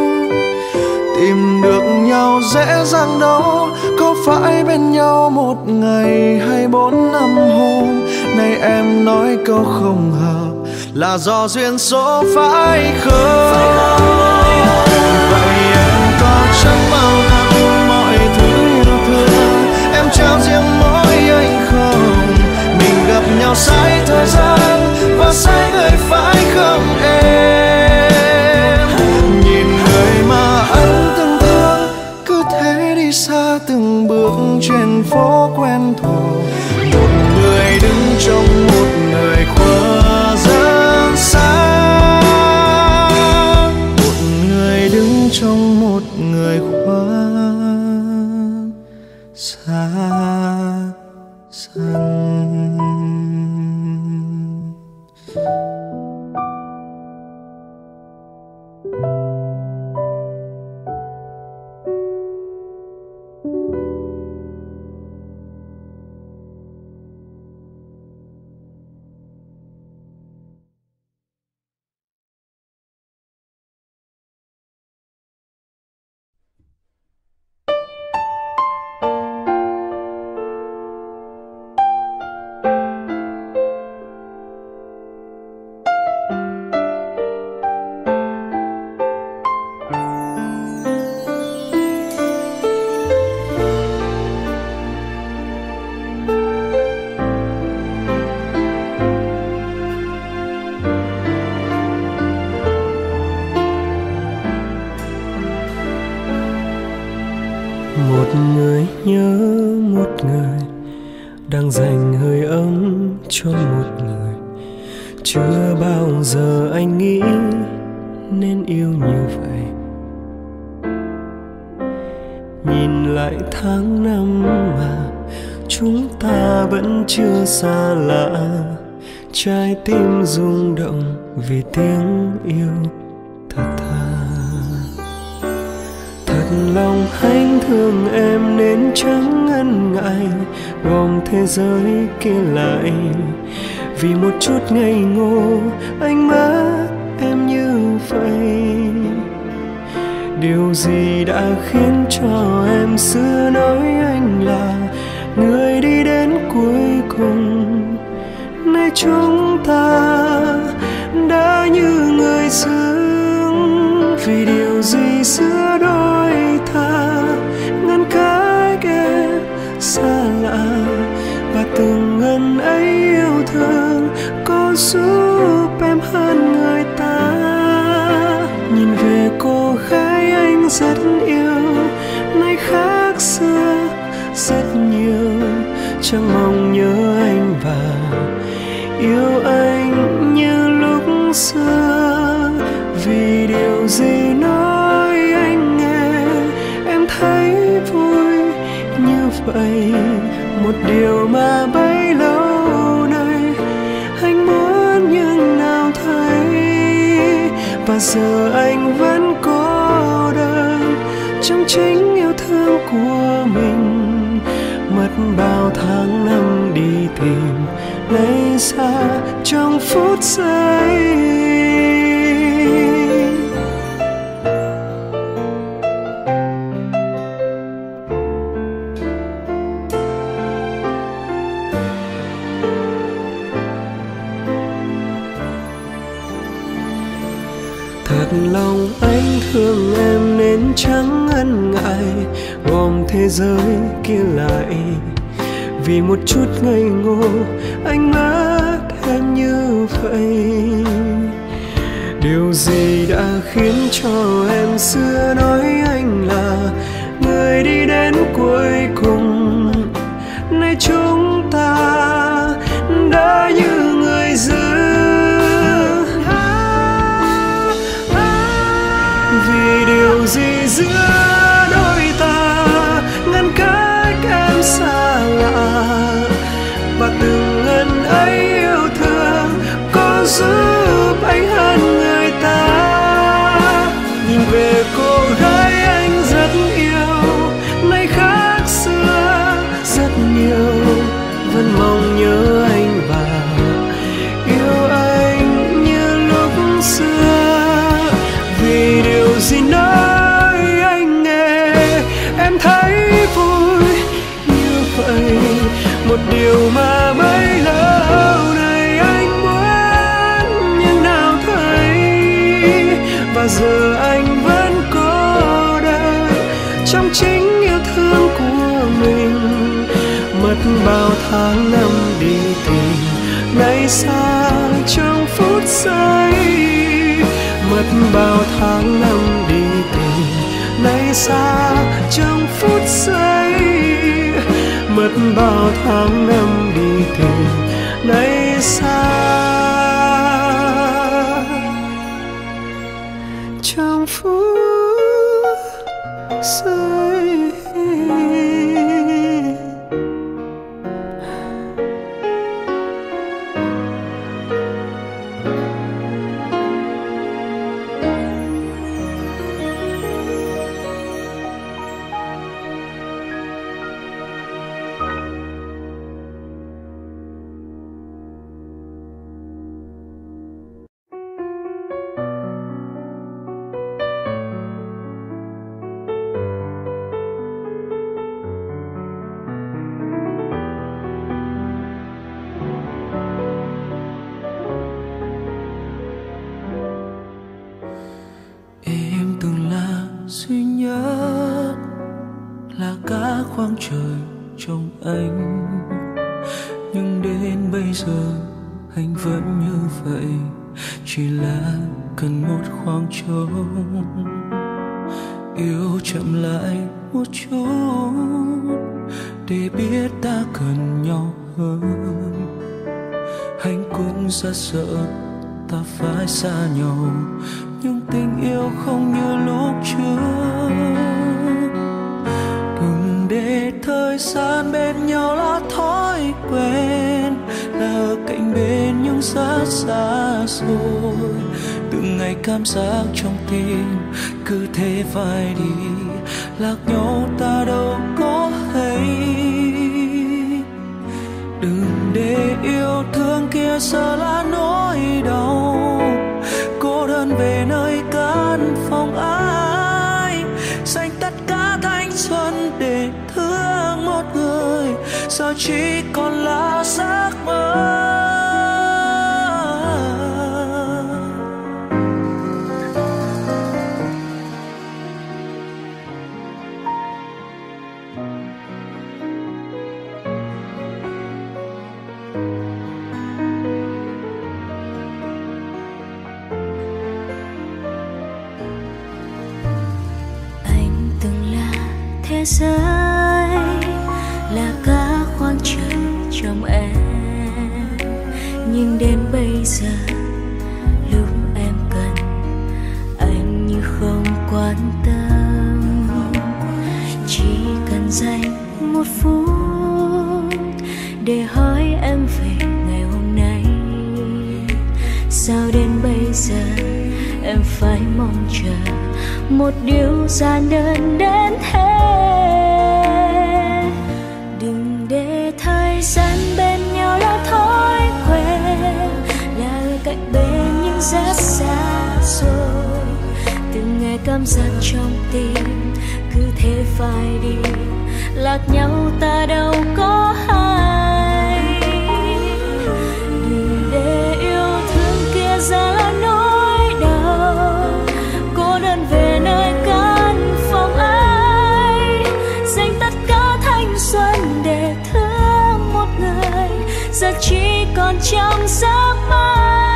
Tìm được nhau dễ dàng đâu, có phải bên nhau một ngày hay bốn năm hôm. Này em nói câu không hợp là do duyên số phải không? Vậy em có chắc bao năm mọi thứ yêu thương em trao riêng mỗi anh không? Mình gặp nhau sai thời gian và sai người phải không em? Nhìn người mà anh từng thương cứ thế đi xa từng bước trên phố quen thuộc. Một người đứng trong một người quá rất xa. Một người đứng trong một người quá xa dần. Một người nhớ một người, đang dành hơi ấm cho một người. Chưa bao giờ anh nghĩ nên yêu như vậy. Nhìn lại tháng năm mà chúng ta vẫn chưa xa lạ. Trái tim rung động vì tiếng yêu thật tha. Thật lòng anh thương em nên chẳng ngần ngại gom thế giới kia lại. Vì một chút ngây ngô anh mất em như vậy. Điều gì đã khiến cho em xưa nói anh là người đi đến cuối cùng? Nay chúng ta đã như người dưng. Vì điều gì xưa đôi ta ngăn cách em xa lạ. Và từng ngần ấy yêu thương có giúp em hơn người ta. Nhìn về cô gái anh rất yêu, nay khác xưa rất nhiều. Chẳng mong nhớ anh và yêu anh như lúc xưa. Vì điều gì nói anh nghe em thấy vui như vậy. Một điều mà bấy lâu nay anh muốn nhưng nào thấy. Và giờ anh vẫn cô đơn trong chính yêu thương của mình. Mất bao tháng năm đi tìm lấy xa trong phút giây. Thật lòng anh thương em nên chẳng ngần ngại gom thế giới kia lại. Vì một chút ngây ngô anh mất em như vậy. Điều gì đã khiến cho em xưa nói anh là người đi đến cuối cùng? Nay chúng ta đã như người dưng. Vì điều gì giữa đôi ta ngăn cách em xa lạ. Và từng ngần ấy yêu thương có giúp anh hơn người ta. Nhìn về cô gái anh rất yêu, nay khác xưa rất nhiều. Vẫn mong nhớ anh và yêu anh như lúc xưa. Vì điều gì nói anh nghe em thấy vui như vậy. Một điều mà bấy lâu nay anh muốn nhưng nào thấy. Và giờ anh vẫn cô đơn trong chính yêu thương của mình. Mất bao tháng năm đi tìm nay xa trong phút giây. Mất bao tháng năm đi tìm nay xa trong phút giây. Mất bao tháng năm đi tìm nay xa trong phút giây. trời trong anh, nhưng đến bây giờ anh vẫn như vậy, chỉ là cần một khoảng trống, yêu chậm lại một chút để biết ta cần nhau hơn. Anh cũng rất sợ ta phải xa nhau, nhưng tình yêu không như lúc trước. Đừng để thời gian bên nhau là thói quen, là ở cạnh bên nhưng rất xa xôi. Từng ngày cảm giác trong tim cứ thế phai đi, lạc nhau ta đâu có hay. Đừng để yêu thương kia giờ là nỗi đau, cô đơn về nơi căn phòng ai, dành tất cả thanh xuân để thương một người, giờ chỉ còn là giấc mơ. Thế giới là cả khoảng trời trong em, nhưng đến bây giờ lúc em cần anh như không quan tâm. Chỉ cần dành một phút để hỏi em về ngày hôm nay, sao đến bây giờ em phải mong chờ một điều giản đơn đến thế. Đừng để thời gian bên nhau là thói quen, là ở cạnh bên nhưng rất xa xôi. Từng ngày cảm giác trong tim cứ thế phai đi, lạc nhau ta đâu có hay. Đừng để yêu thương kia ra là nỗi đau, cô đơn về nơi căn phòng ai, dành tất cả thanh xuân để thương một người, giờ chỉ còn trong giấc mơ.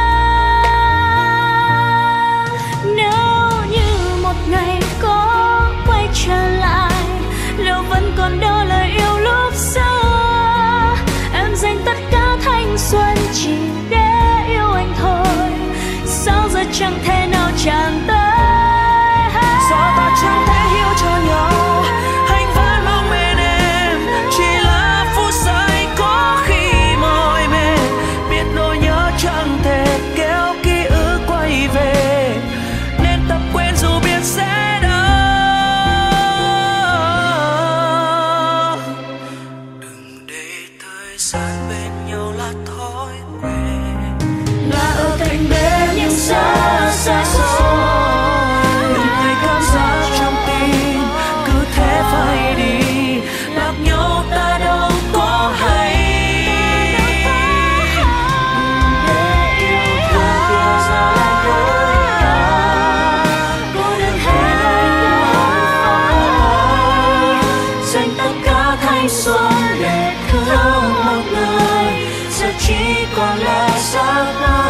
Nếu như một ngày có quay trở lại, liệu vẫn còn đó lời yêu lúc xưa? Em dành tất cả thanh xuân chỉ để yêu anh thôi, sao giờ chẳng thể nào chạm tới? Sao ta chẳng thể hiểu cho nhau? Anh vẫn mong bên em, chỉ là phút giây có khi mỏi mệt, biết nỗi nhớ chẳng thể kéo ký ức quay về, nên tập quên dù biết sẽ đau. Đừng để thời gian bên nhau là thói quen, là ở cạnh bên nhưng xa xa xôi. Phải đi, lạc nhau ta đâu có hay. Để yêu thương kia giờ là nỗi đau, cô đơn về nơi ai, dành tất cả thanh xuân để thương một người, giờ chỉ còn là giấc mơ.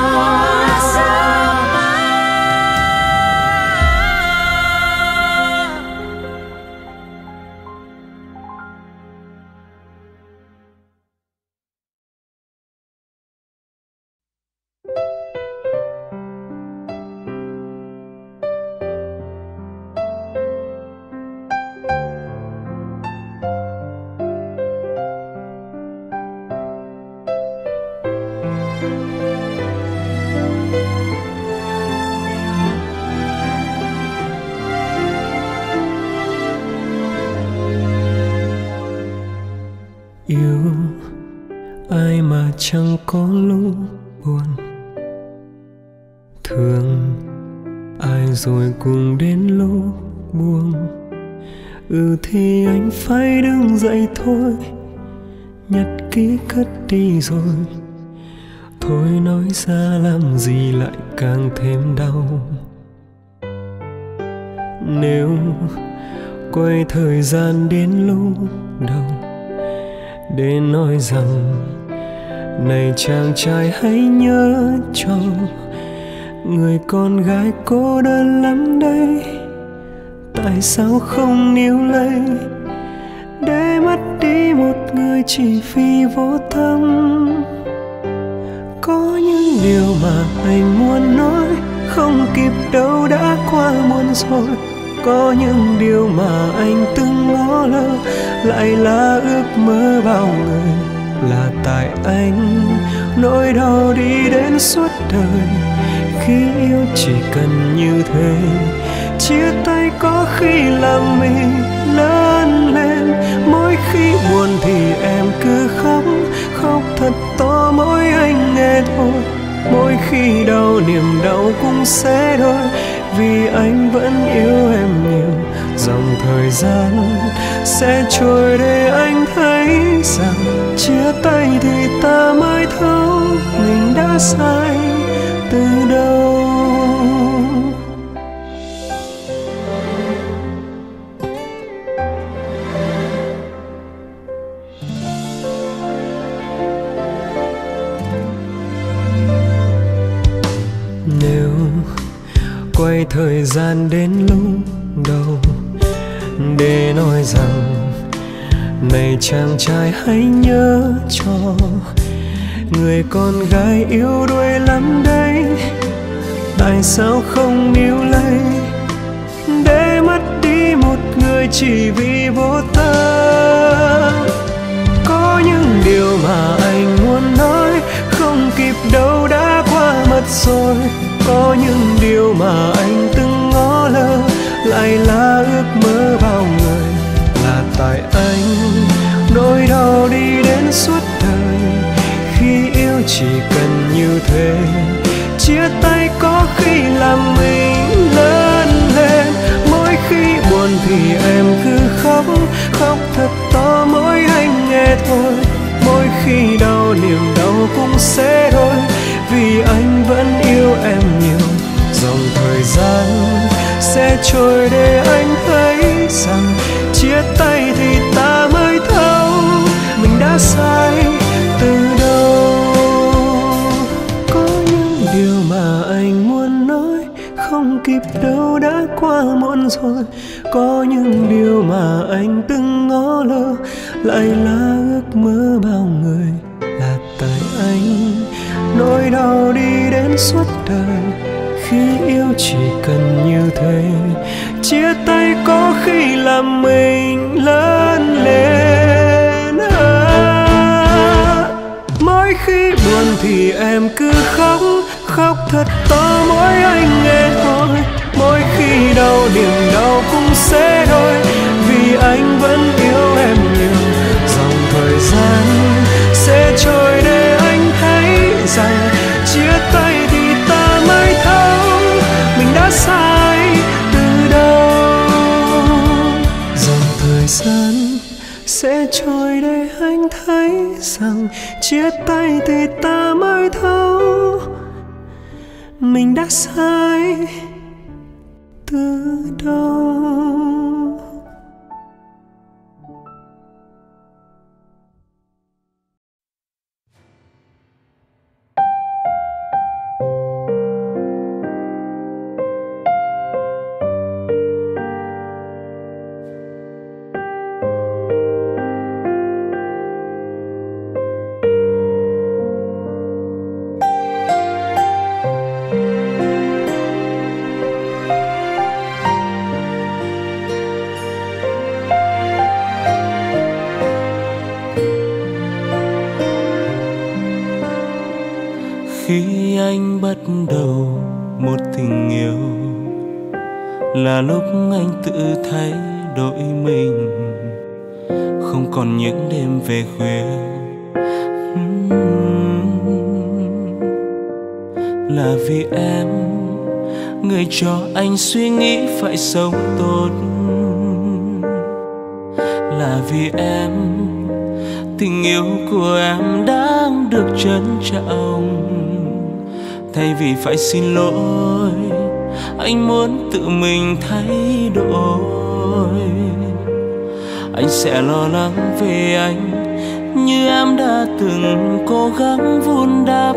Yêu ai mà chẳng có lúc buồn, thương ai rồi cùng đến lúc buông. Ừ thì anh phải đứng dậy thôi, nhật ký cất đi rồi, thôi nói ra làm gì lại càng thêm đau. Nếu quay thời gian đến lúc đầu để nói rằng này chàng trai hãy nhớ cho người con gái cô đơn lắm đây. Tại sao không níu lấy để mất đi một người chỉ vì vô tâm? Có những điều mà anh muốn nói không kịp đâu đã qua muôn rồi. Có những điều mà anh từng ngó lơ lại là ước mơ bao người. Là tại anh nỗi đau đi đến suốt đời. Khi yêu chỉ cần như thế. Chia tay có khi làm mình lớn lên. Mỗi khi buồn thì em cứ khóc, khóc thật to mỗi anh nghe thôi. Mỗi khi đau niềm đau cũng sẽ đôi. Vì anh vẫn yêu em nhiều. Dòng thời gian sẽ trôi để anh thấy rằng chia tay thì ta mới thấu mình đã sai từ đâu. Nếu quay thời gian đến lúc đầu để nói rằng này chàng trai hãy nhớ cho người con gái yếu đuối lắm đấy. Tại sao không níu lấy để mất đi một người chỉ vì vô tâm? Có những điều mà anh muốn nói không kịp đâu đã qua mất rồi. Có những điều mà anh từng ngó lơ lại là ước mơ bao người. Là tại anh nỗi đau đi đến suốt đời. Khi yêu chỉ cần như thế. Chia tay có khi làm mình lớn lên. Mỗi khi buồn thì em cứ khóc, khóc thật to mỗi anh nghe thôi. Mỗi khi đau niềm đau cũng sẽ đôi. Vì anh vẫn yêu em nhiều. Dòng thời gian sẽ trôi để anh thấy rằng chia tay thì ta mới thấu mình đã sai từ đâu. Có những điều mà anh muốn nói không kịp đâu đã qua muộn rồi. Có những điều mà anh từng ngó lơ lại là ước mơ bao người. Là tại anh nỗi đau đi đến suốt đời. Khi yêu chỉ cần như thế. Chia tay có khi làm mình lớn lên. À, mỗi khi buồn thì em cứ khóc, khóc thật to mỗi anh nghe thôi. Mỗi khi đau niềm đau cũng sẽ đôi. Vì anh vẫn yêu em nhiều. Dòng thời gian sẽ trôi để anh thấy rằng chia tay thì ta mới thấu mình đã sai từ đâu. Dòng thời gian sẽ trôi để anh thấy rằng chia tay thì ta mới thấu mình đã sai từ đâu. Khi anh bắt đầu một tình yêu là lúc anh tự thay đổi mình. Không còn những đêm về khuya. Là vì em, người cho anh suy nghĩ phải sống tốt. Là vì em, tình yêu của em đang được trân trọng. Thay vì phải xin lỗi, anh muốn tự mình thay đổi. anh sẽ lo lắng về anh như em đã từng cố gắng vun đắp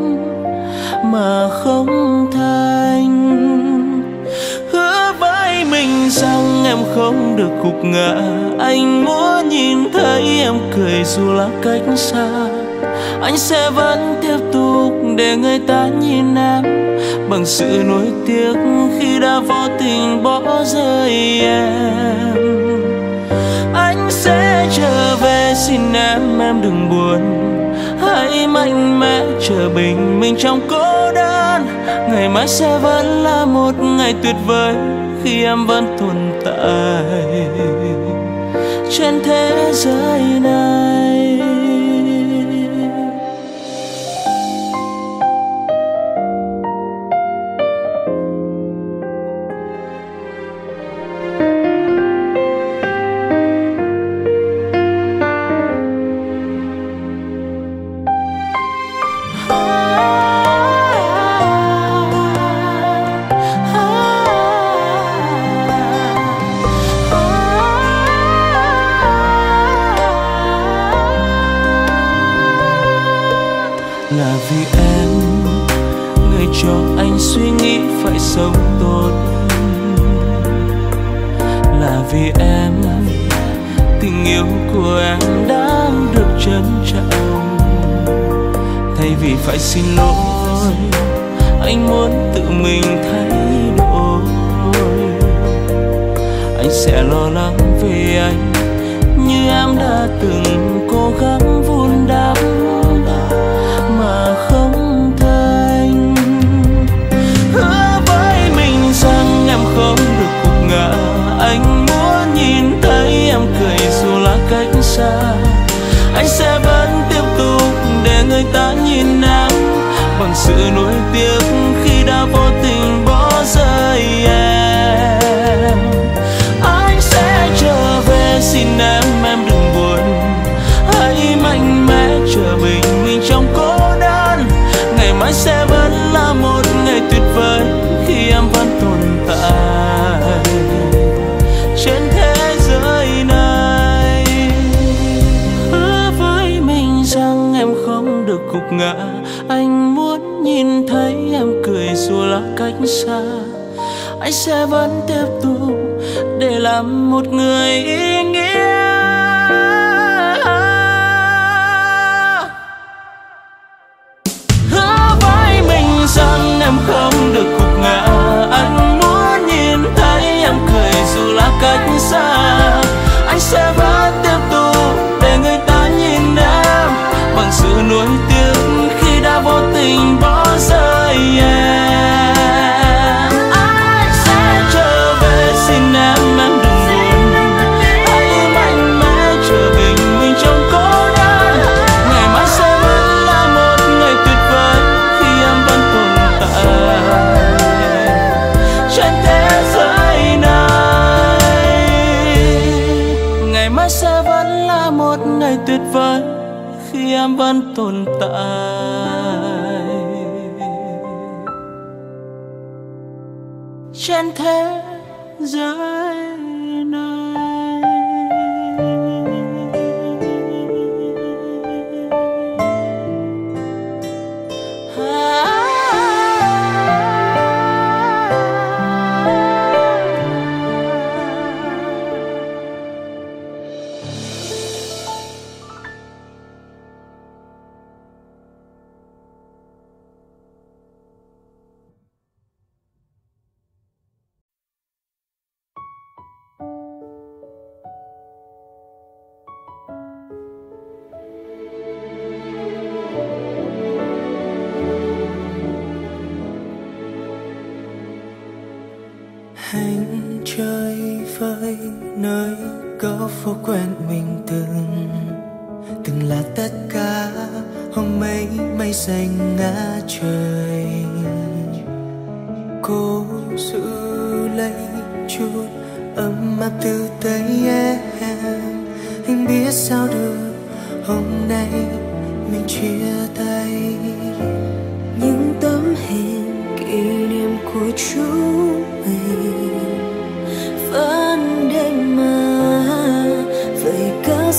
mà không thành. Hứa với mình rằng em không được gục ngã, anh muốn nhìn thấy em cười dù là cách xa. Anh sẽ vẫn tiếp tục để người ta nhìn em bằng sự nuối tiếc khi đã vô tình bỏ rơi em. Anh sẽ trở về xin em, em đừng buồn, hãy mạnh mẽ chờ bình minh trong cô đơn. Ngày mai sẽ vẫn là một ngày tuyệt vời khi em vẫn tồn tại trên thế giới này. Là vì em, người cho anh suy nghĩ phải sống tốt. Là vì em, tình yêu của em đang được trân trọng. Thay vì phải xin lỗi, anh muốn tự mình thay đổi. Anh sẽ lo lắng về anh như em đã từng cố gắng vun đắp mà không thành. Hứa với mình rằng em không được gục ngã, anh muốn nhìn thấy em cười dù là cách xa. Anh sẽ vẫn tiếp tục để người ta nhìn em bằng sự nuối tiếc khi đã vô tình bỏ rơi em. Anh sẽ trở về xin em, em đừng buồn, hãy mạnh mẽ chờ bình minh trong cô đơn. Ngày mai sẽ vẫn là một ngày tuyệt vời khi em vẫn tồn tại trên thế giới này. Hứa với mình rằng em không được gục ngã, anh muốn nhìn thấy em cười dù là cách xa. Anh sẽ vẫn tiếp tục để làm một người ý nghĩa. Rằng em không được gục ngã, anh muốn nhìn thấy em cười dù là cách xa. Anh sẽ vẫn tiếp tục để người ta nhìn em bằng sự nuối tiếc khi đã vô tình bỏ rơi em. Anh sẽ trở về xin em, em đừng buồn, hãy mạnh mẽ chờ bình minh trong cô đơn. Ngày mai sẽ vẫn là một ngày tuyệt vời khi em vẫn tồn trên thế giới này. Ngày mai sẽ vẫn là một ngày tuyệt vời khi em vẫn tồn tại trên thế giới này. Hành chơi vơi nơi có phố quen mình từng từng là tất cả. Hôm mấy mây xanh ngã trời, cố giữ lấy chút ấm áp từ tay em. Anh biết sao được hôm nay mình chia tay. Những tấm hình kỷ niệm của chúng mình vẫn đây mà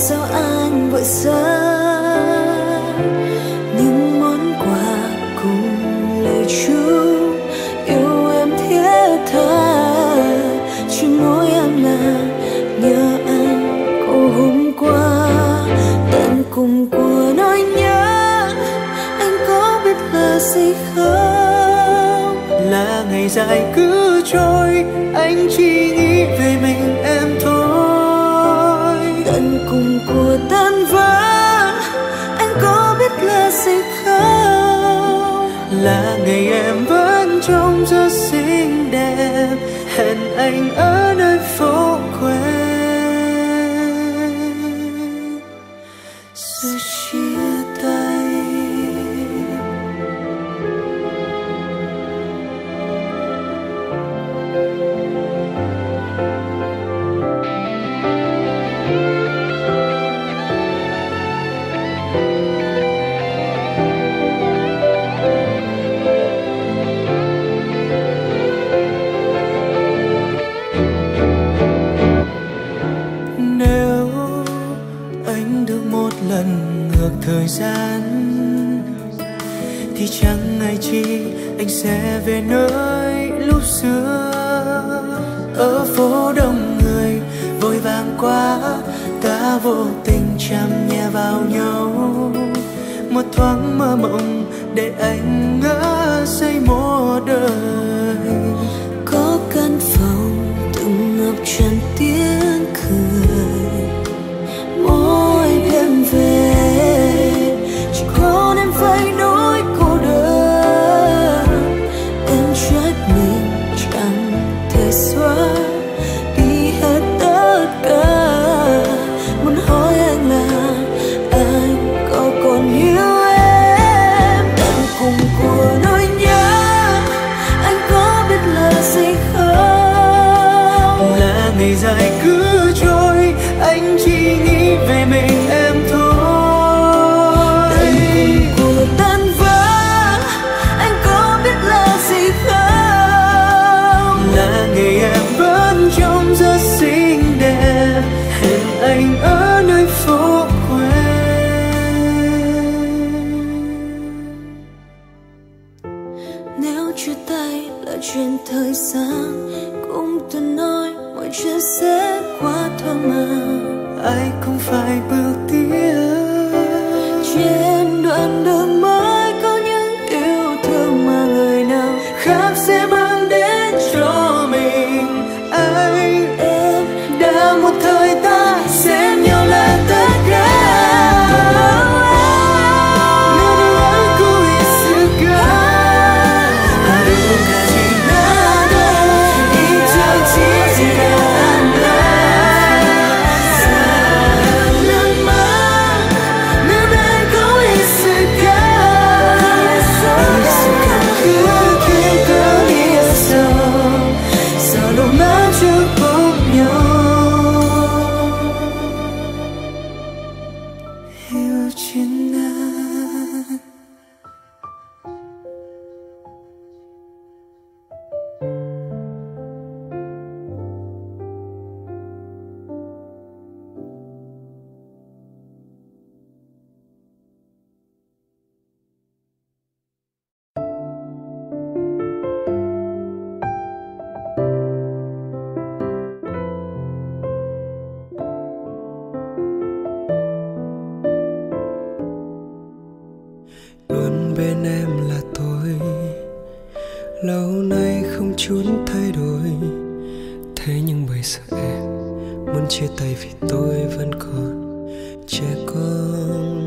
sao anh vội xa, những món quà cùng lời chúc yêu em thiết tha, chỉ mỗi em là nhớ anh cô hôm qua. Tận cùng của nỗi nhớ anh có biết là gì không? Là ngày dài cứ trôi, anh chỉ nghĩ về mình em thôi. Tận cùng của tan vỡ, anh có biết là gì không? Là ngày em vẫn trông rất xinh đẹp, hẹn anh ở nơi phố quen. Sự chia tay thời gian thì chẳng ngày chi anh sẽ về nơi lúc xưa. Ở phố đông người vội vàng quá, ta vô tình chạm nhẹ vào nhau. Một thoáng mơ mộng để anh ngỡ say một đời. Có căn phòng từng ngập tràn tiếng cười, mỗi đêm về chỉ còn em phải nỗi cô đơn. Em trách mình chẳng thể xóa đi hết tất cả. Muốn hỏi anh là anh có còn yêu em? Tận cùng của nỗi nhớ anh có biết là gì không? Là ngày dài cứ trôi, anh chỉ nghĩ về mình em thôi. Trông rất xinh đẹp, hẹn anh ở nơi phố quen. Nếu chia tay là chuyện thời gian, cũng từng nói mọi chuyện sẽ qua thôi mà. Ai cũng phải bước tiếp. Trên đoạn đường mới có những yêu thương mà người nào khác sẽ mang đến cho mình. Anh em đã một thời ta xem nhau là tất cả. Luôn bên em là tôi, lâu nay không chút thay đổi. Thế nhưng bây giờ em muốn chia tay vì tôi vẫn còn trẻ con.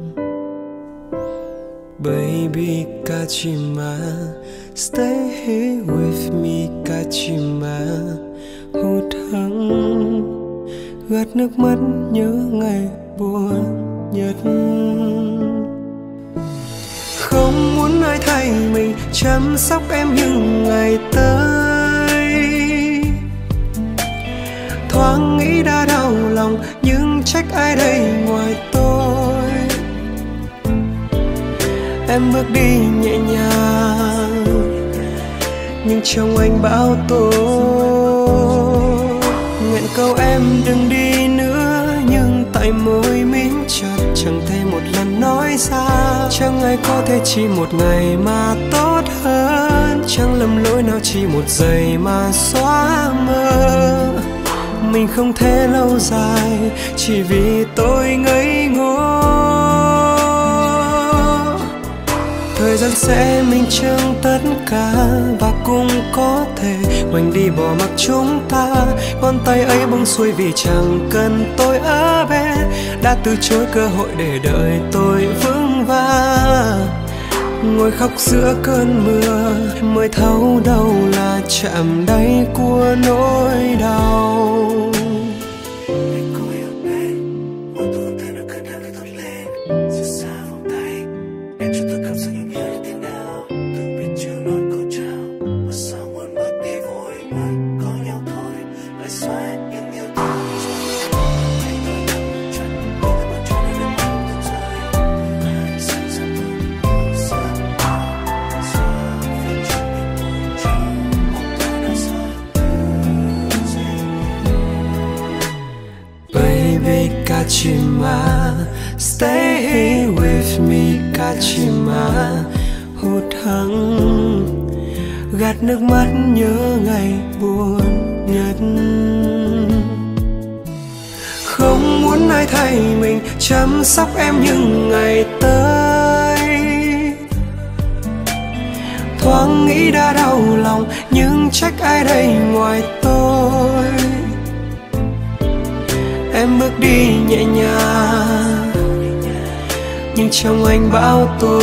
Baby Kachima, stay here with me Kachima. Hụt hẫng gạt nước mắt nhớ ngày buồn nhất. Không muốn ai thay mình chăm sóc em những ngày tới. Thoáng nghĩ đã đau lòng nhưng trách ai đây ngoài tôi. Em bước đi nhẹ nhàng nhưng trong anh bão tố. Nguyện câu em đừng đi nữa nhưng tại tại môi mím chặt, chẳng thể một lần nói ra. Chẳng ai có thể chỉ một ngày mà tốt hơn, chẳng lầm lỗi nào chỉ một giây mà xóa mơ. Mình không thể lâu dài chỉ vì tôi ngây ngô. Thời gian sẽ minh chứng tất cả và cũng có thể ngoảnh đi bỏ mặc chúng ta. Ngón tay ấy buông xuôi vì chẳng cần tôi ở bên, đã từ chối cơ hội để đợi tôi vững vàng. Ngồi khóc giữa cơn mưa mới thấu đâu là chạm đáy của nỗi đau. Kachima, stay with me Kachima. Hụt hẫng gạt nước mắt nhớ ngày buồn nhất. Không muốn ai thay mình chăm sóc em những ngày tới. Thoáng nghĩ đã đau lòng nhưng trách ai đây ngoài tôi. Em bước đi nhẹ nhàng nhưng trong anh bão tố.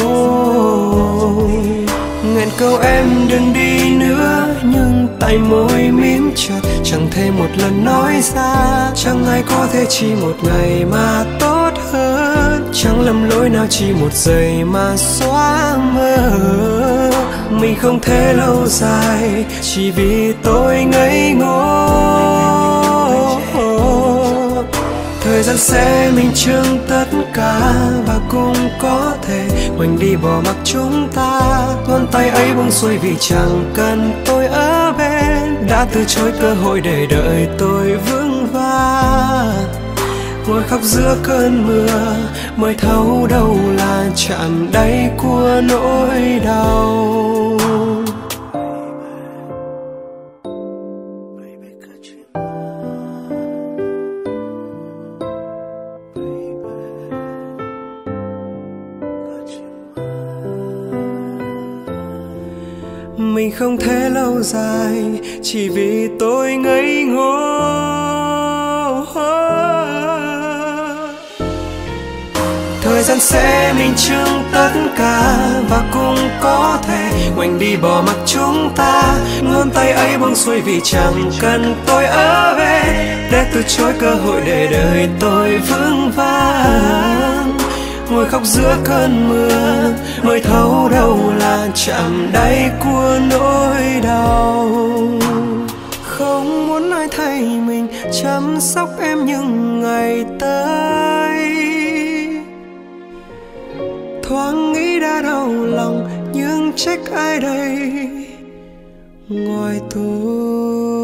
Ngàn câu em đừng đi nữa nhưng tại môi mím chặt, chẳng thể một lần nói ra. Chẳng ai có thể chỉ một ngày mà tốt hơn, chẳng lầm lỗi nào chỉ một giây mà xóa mơ. Mình không thể lâu dài chỉ vì tôi ngây ngô. Thời gian sẽ minh chứng tất cả và cũng có thể ngoảnh đi bỏ mặc chúng ta. Ngón tay ấy buông xuôi vì chẳng cần tôi ở bên, đã từ chối cơ hội để đợi tôi vững vàng. Ngồi khóc giữa cơn mưa mới thấu đâu là chạm đáy của nỗi đau. Mình không thể lâu dài chỉ vì tôi ngây ngô. Thời gian sẽ minh chứng tất cả và cũng có thể ngoảnh đi bỏ mặc chúng ta. Ngón tay ấy buông xuôi vì chẳng cần tôi ở bên, để từ chối cơ hội để đời tôi vững vàng. Ngồi khóc giữa cơn mưa mới thấu đâu là chạm đáy của nỗi đau. Không muốn ai thay mình chăm sóc em những ngày tới. Thoáng nghĩ đã đau lòng nhưng trách ai đây ngoài tôi.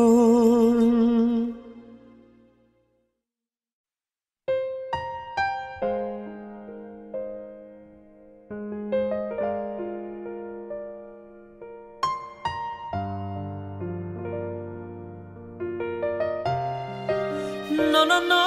No, no, no.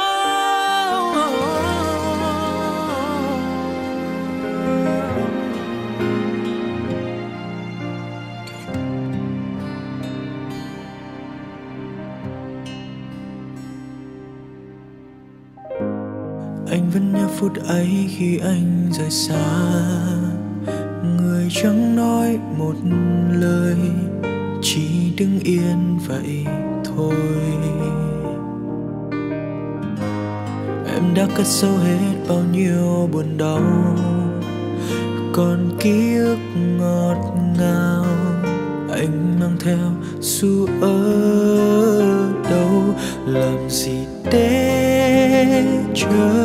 Anh vẫn nhớ phút ấy khi anh rời xa, người chẳng nói một lời, chỉ đứng yên vậy thôi. Em đã cất sâu hết bao nhiêu buồn đau, còn ký ức ngọt ngào anh mang theo dù ở đâu. Làm gì để trở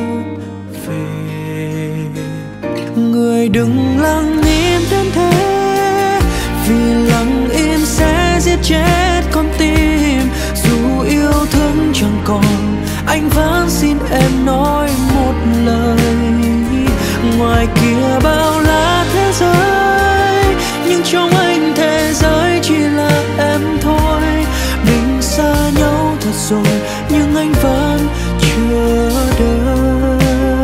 về, người đừng lặng im đến thế, vì lặng im sẽ giết chết con tim. Dù yêu thương chẳng còn, anh anh vẫn xin em nói một lời. Ngoài kia bao la thế giới, nhưng trong anh thế giới chỉ là em thôi. Mình xa nhau thật rồi, nhưng anh vẫn chờ đợi.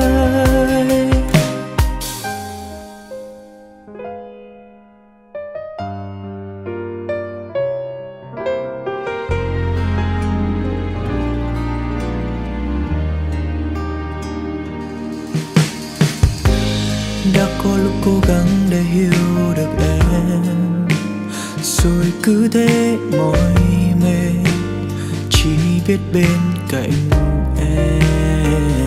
Đã có lúc cố gắng để hiểu được em, rồi cứ thế mỏi mệt chỉ biết bên cạnh em.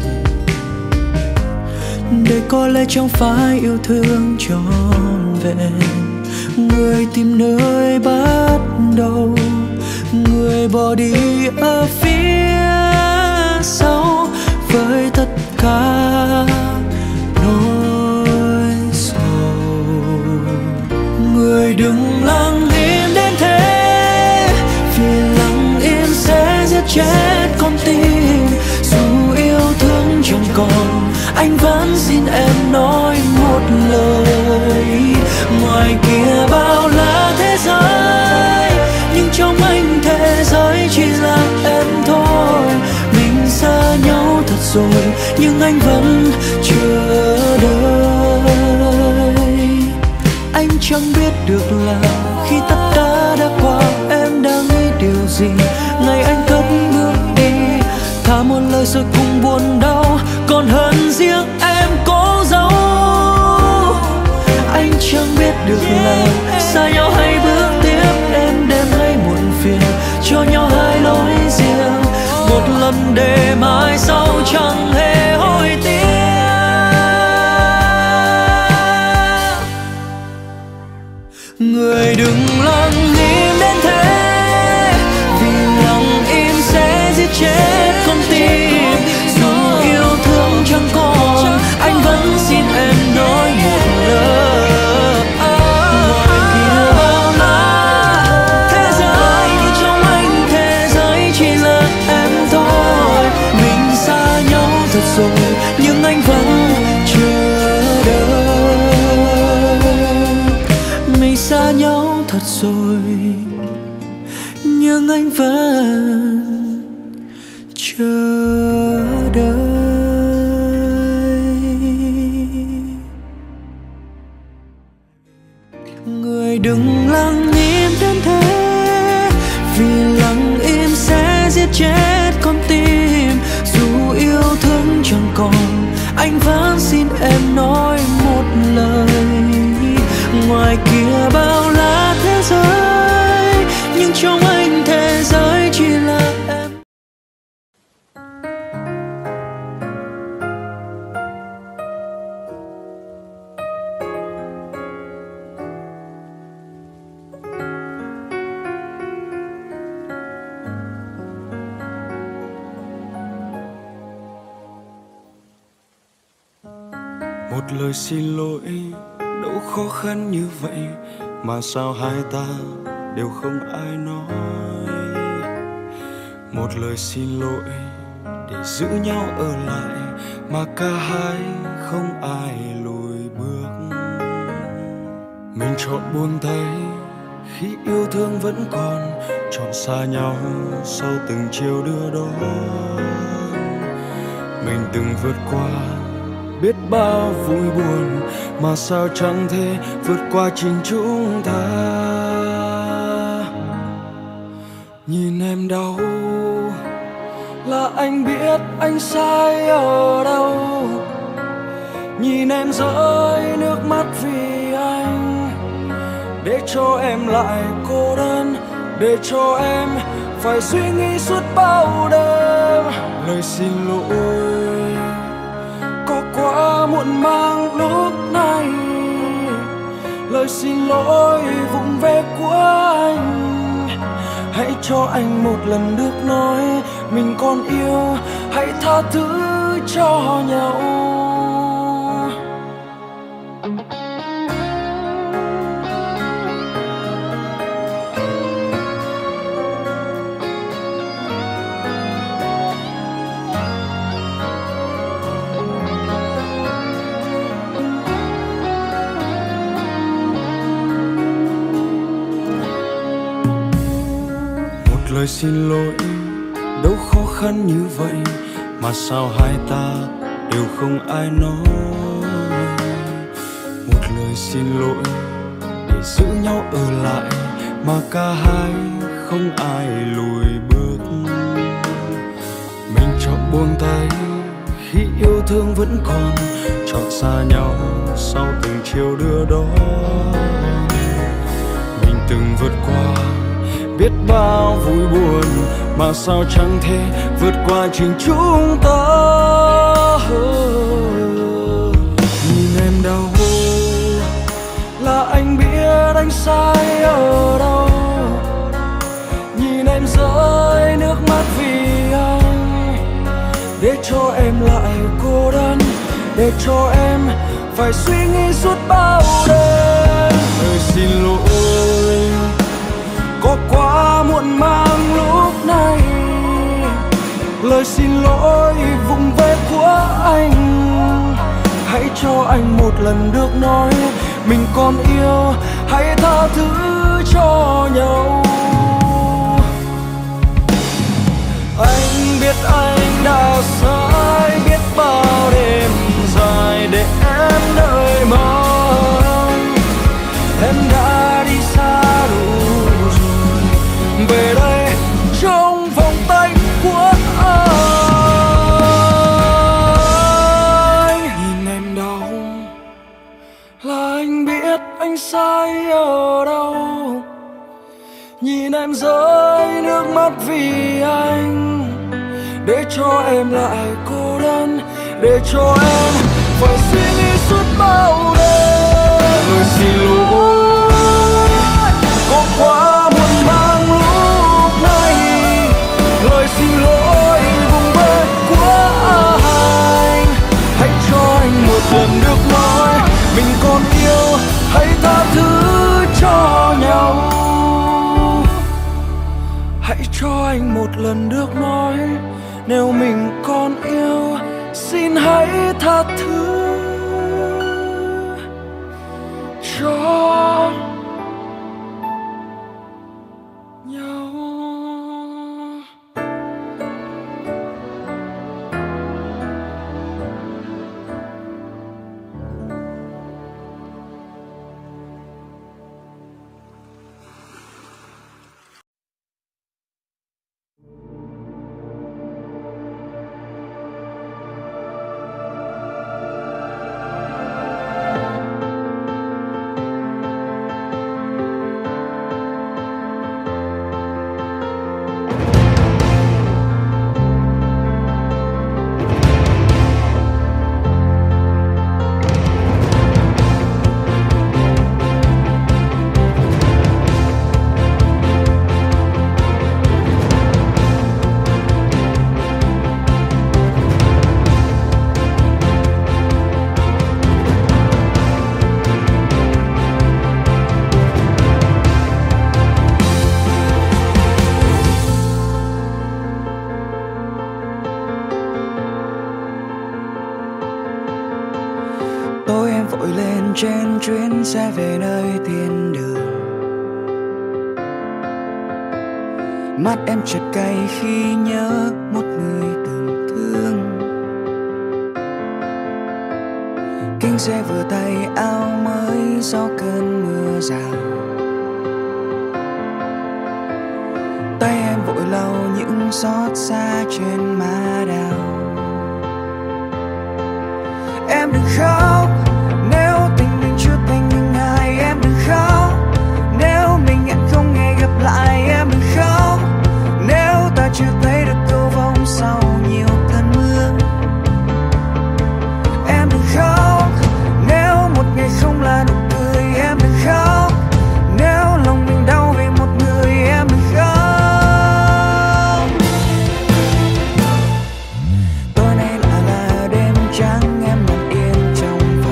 Đây có lẽ chẳng phải yêu thương trọn vẹn, người tìm nơi bắt đầu, người bỏ đi ở phía sau với tất cả nỗi sầu. Người đừng lặng im đến thế, vì lặng im sẽ giết chết con tim. Dù yêu thương chẳng còn, anh vẫn xin em nói một lời. Ngoài kia bao la thế giới, nhưng trong anh thế giới chỉ là em thôi. Mình xa nhau thật rồi, nhưng anh vẫn chờ đợi. Anh chẳng biết được là khi tất cả đã qua, em đang nghĩ điều gì ngày anh cất bước đi. Thả một lời rồi cùng buồn đau, còn hơn riêng em cố giấu. Anh chẳng biết được là xa nhau hay bước tiếp, em đêm hay muộn phiền cho nhau hai lối riêng. Một lần để mai sau chẳng hề hối tiếc. Người đừng lặng im đến thế, vì lặng im sẽ giết chết con tim. Dù yêu thương chẳng còn, anh vẫn xin em nói một lời. Ngoài kia bao la thế giới, nhưng trong anh thế giới chỉ là em thôi. Mình xa nhau thật rồi, nhưng anh vẫn chờ đợi. Mình xa nhau thật rồi, nhưng anh vẫn chờ đợi. Người đừng lặng im đến thế, vì lặng im sẽ giết chết con tim. Dù yêu thương chẳng còn, anh vẫn xin em nói một lời. Ngoài kia bao la thế giới, nhưng trong anh thế giới chỉ là em. Một lời xin lỗi đâu khó khăn như vậy, mà sao hai ta đều không ai nói. Một lời xin lỗi để giữ nhau ở lại, mà cả hai không ai lùi bước. Mình chọn buông tay khi yêu thương vẫn còn, chọn xa nhau sau từng chiều đưa đón. Mình từng vượt qua biết bao vui buồn, mà sao chẳng thể vượt qua chính chúng ta. Nhìn em đau là anh biết anh sai ở đâu. Nhìn em rơi nước mắt vì anh, để cho em lại cô đơn, để cho em phải suy nghĩ suốt bao đêm. Lời xin lỗi có quá muộn màng lúc này, lời xin lỗi vụng về của anh. Hãy cho anh một lần được nói mình còn yêu, hãy tha thứ cho nhau. lời xin lỗi đâu khó khăn như vậy, mà sao hai ta đều không ai nói. Một lời xin lỗi để giữ nhau ở lại, mà cả hai không ai lùi bước. Mình chọn buông tay khi yêu thương vẫn còn, chọn xa nhau sau từng chiều đưa đón. Mình từng vượt qua biết bao vui buồn, mà sao chẳng thể vượt qua chính chúng ta. Nhìn em đau là anh biết anh sai ở đâu, nhìn em rơi nước mắt vì anh, để cho em lại cô đơn, để cho em phải suy nghĩ suốt bao đêm. Lời xin lỗi có quá muộn màng lúc này, lời xin lỗi vụng về của anh. Hãy cho anh một lần được nói mình còn yêu, hãy tha thứ cho nhau. Anh biết anh đã sai, biết bao đêm dài để em đợi mong. Em đã đi xa đủ rồi, về đây trong vòng tay của anh. Nhìn em đau là anh biết anh sai ở đâu, nhìn em rơi nước mắt vì anh, để cho em lại cô đơn, để cho em phải suy nghĩ suốt bao đêm. Lời xin lỗi có quá muộn màng lúc này, lời xin lỗi vùng về của anh. Hãy cho anh một lần được nói mình còn yêu, hãy tha thứ cho nhau. Hãy cho anh một lần được nói nếu mình còn yêu, xin hãy tha thứ cho nhau. Trên chuyến xe về nơi thiên đường, mắt em chợt cay khi nhớ một người từng thương. Kính xe vừa tay áo mới sau cơn mưa rào, tay em vội lau những xót xa trên má đào. Em đừng khóc nếu tình mình chưa thành những ai, em đừng khóc nếu mình hẹn không hề gặp lại, em đừng khóc nếu ta chưa thấy được cầu vồng sau nhiều cơn mưa. Em đừng khóc nếu một ngày không là nụ cười, em đừng khóc nếu lòng mình đau vì một người, em đừng khóc. Tối nay là là đêm trắng, em nằm yên trong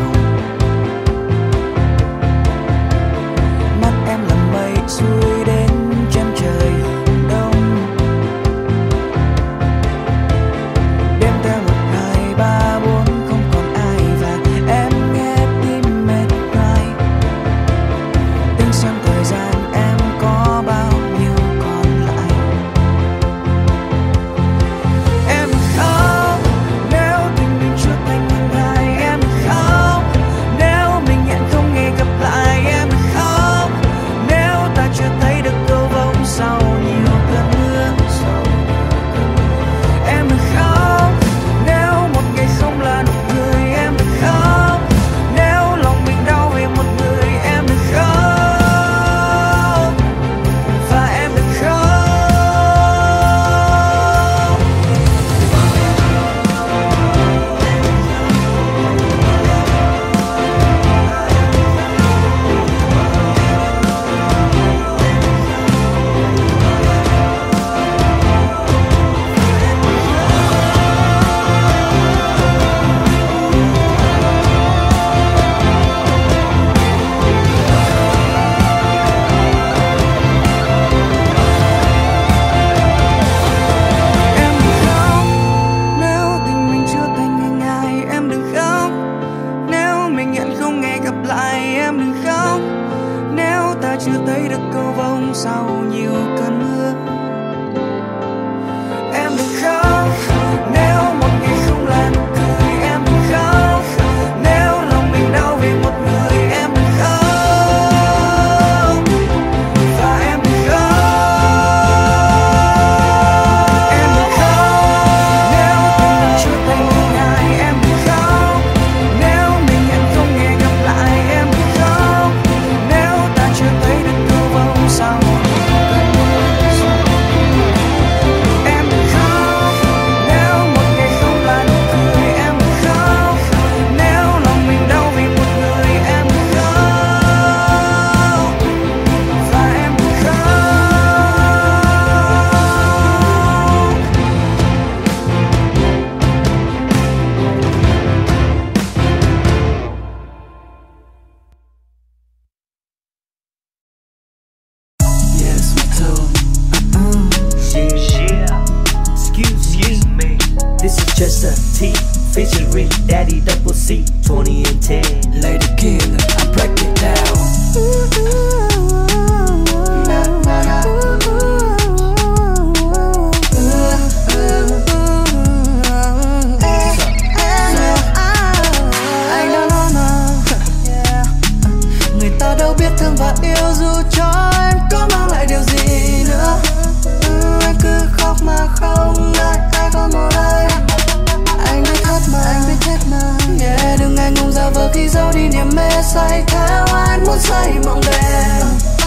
được cầu vồng sau nhiều cơn mưa. Em đừng khóc nếu một ngày không làm cười, em đừng khóc nếu lòng mình đau vì một người, em đừng khóc và em đừng khóc. Em đừng khóc nếu tình mình chưa thành người ai, em đừng khóc nếu mình hẹn không nghe gặp lại, em đừng khóc nếu ta chưa thấy được cầu vồng sau một cơn mưa. Em đừng khóc nếu một ngày không là nụ cười, em đừng khóc nếu lòng mình đau vì một người, em đừng khóc và em đừng khóc. Yes, me too. Yeah. Excuse me. This is just a T featuring Daddy Double C, twenty and ten. Lady Killer, I break it down. Anh đâu know nào. Người ta đâu biết thương và yêu dù cho em có mang lại điều gì nữa. Anh cứ khóc mà không ai ai có một ai. Anh biết hết mà, anh biết hết mà. Yeah, đừng ngại ngùng giả vờ khi giấu đi niềm mê say theo anh muốn say mộng đẹp.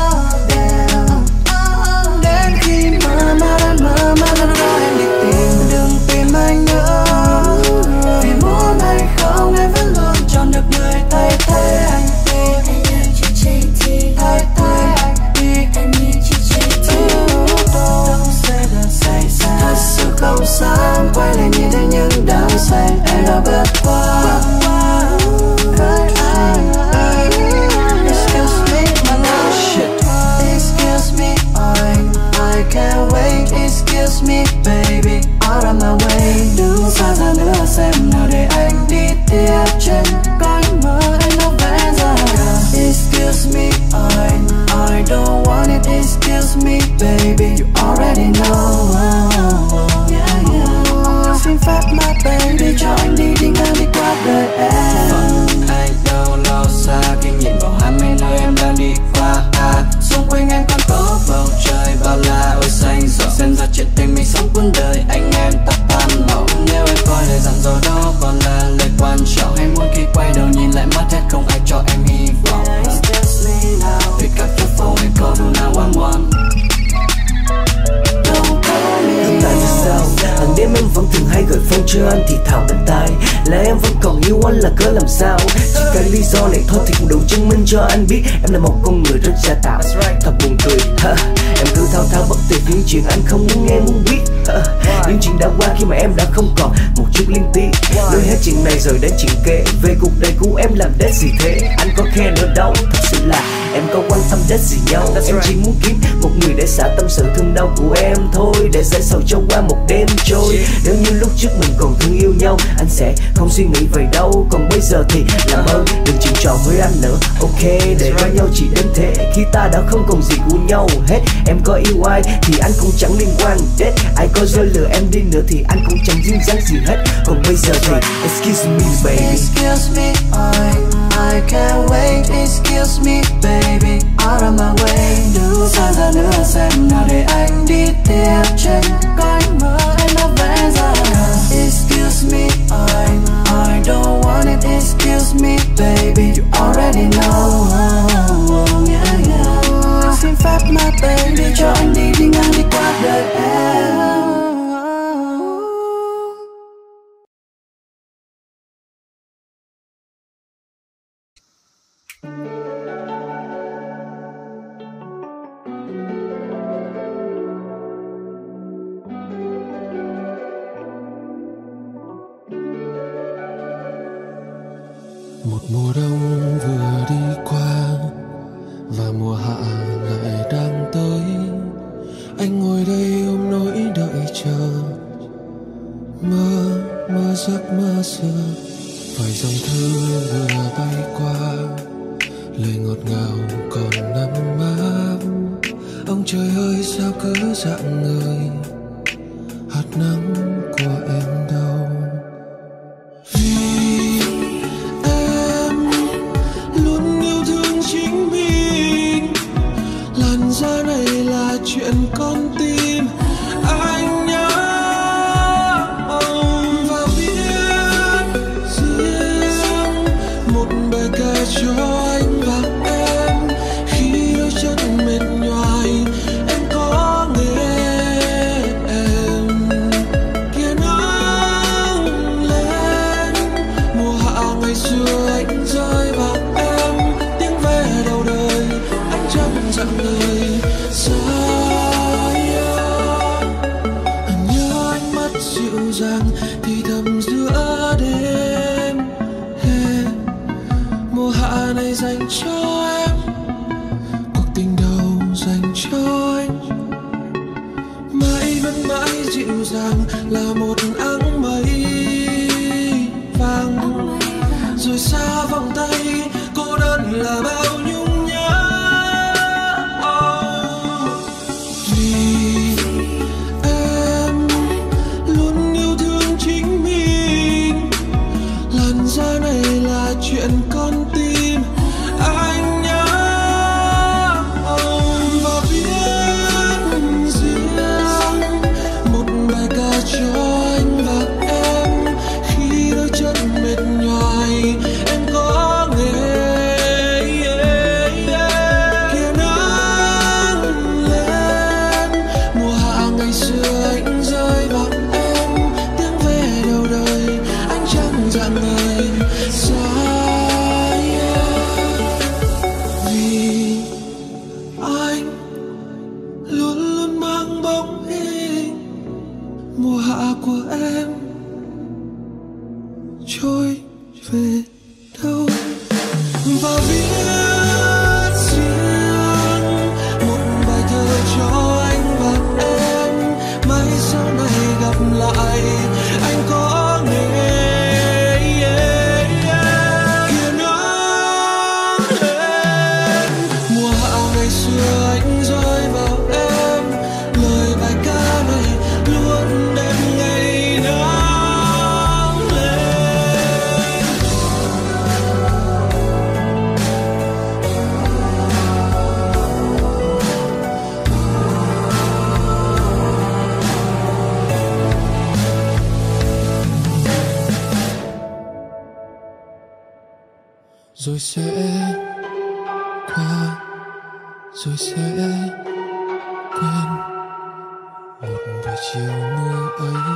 Đến khi mơ mà đã mơ mà đã đó em đi tìm, đừng tìm anh nữa. Vì muốn hay không em vẫn luôn chọn được người thay thế anh đi. Thay thế anh đi. Don't say that, say say. Thật sự không sao quay lại nhìn thấy những đắm say em đã bước qua. Excuse me, my love. Excuse me, I I can't wait. Excuse me, baby, out of my way. Đứng xa ra nữa xem nào để anh đi tiếp trên cánh mơ anh đã vẽ ra. Excuse me, I I don't want it. Excuse me, baby, you already know. Yeah, yeah. Xin phép my baby cho anh đi đi ngang đi qua đời em. Anh đâu lo xa khi nhìn vào hai mươi nơi em đang đi qua. À, xung quanh anh còn có bầu trời bao la ôi xanh rộng. Xem ra chuyện tình mình sống cuốn đời anh em tắt tan mộng. Nếu em coi lời dặn dò đó còn là lời quan trọng, hay muốn khi quay đầu nhìn lại mắt hết không ai cho em hy vọng. Pick up your phone and call to nine one one. Tại vì sao hàng đêm em vẫn thường hay gửi phone cho anh thì thào bên tai là em vẫn còn yêu anh là cớ làm sao. Chỉ cái lý do này thôi thì cũng đủ chứng minh cho anh biết em là một con người rất giả tạo. Thật buồn cười ha. Em cứ thao thao bất tuyệt những chuyện anh không muốn nghe muốn biết. Những chuyện đã qua khi mà em đã không còn một chút liên tiếp. Nói hết chuyện này rồi đến chuyện kế về cuộc đời của em làm đến gì thế. Anh có care nữa đâu, thật sự là em có quan tâm đến gì nhau. Em chỉ muốn kiếm một người để xả tâm sự thương đau của em thôi, để giải sầu cho qua một đêm trôi. Nếu như lúc trước mình còn thương yêu nhau, anh sẽ không suy nghĩ về đâu. Còn bây giờ thì làm ơn đừng chuyện trò với anh nữa. Ok, để có nhau chỉ đến thế khi ta đã không còn gì của nhau hết. Em có yêu ai thì anh cũng chẳng liên quan đến. Ai có dối lừa em đi nữa thì anh cũng chẳng duyên dáng gì hết. Còn bây giờ thì excuse me baby. Excuse me, I I can't wait. Excuse me, baby, out of my way. Đứng xa ra nữa xem nào để anh đi tiếp trên cánh mơ anh đã vẽ ra. Excuse me, I I don't want it. Excuse me, baby, you already know. Yeah, yeah. Xin phép my baby cho anh đi đi ngang đi qua đời em. Một mùa đông vừa đi qua và mùa hạ lại đang tới. Anh ngồi đây ôm nỗi đợi chờ, mơ mơ giấc mơ xưa. Vài dòng thư vừa bay qua, lời ngọt ngào còn nắm má. cứ dạng người hạt nắng của em đâu. Vì em luôn yêu thương chính mình, làn da này là chuyện con tim anh nhớ. Và biết riêng một bài ca cho anh và em khi đôi chân mệt nhoài. Em có nghe em kia nắng lên mùa hạ ngày xưa anh rơi vào em, tiếng ve đầu đời anh chẳng dặn lời xa. Anh nhớ ánh mắt dịu dàng thì thầm giữa đêm. Hey, mùa hạ này dành cho em, cuộc tình đầu dành cho anh. Mãi vẫn mãi dịu dàng là một áng mây vàng, rồi xa vòng tay cô đơn là bao nhung nhớ. Oh, vì em luôn yêu thương chính mình, làn da này là chuyện con tim anh nhớ. Oh, và biết riêng một bài ca cho anh và em khi đôi chân mệt nhoài. Em có nghe kia nắng lên mùa hạ ngày xưa anh rơi vào em, tiếng ve đầu đời anh chẳng dặn lời xa. Vì anh luôn luôn mang bóng hình mùa hạ của em trôi về đâu. Và viết riêng một bài thơ cho anh và em, mai sau này gặp lại anh có nghe kia nắng lên mùa hạ ngày xưa anh rơi vào em. Lời bài ca này luôn đem ngày nắng lên. Rồi sẽ qua, rồi sẽ quên một buổi chiều mưa ấy.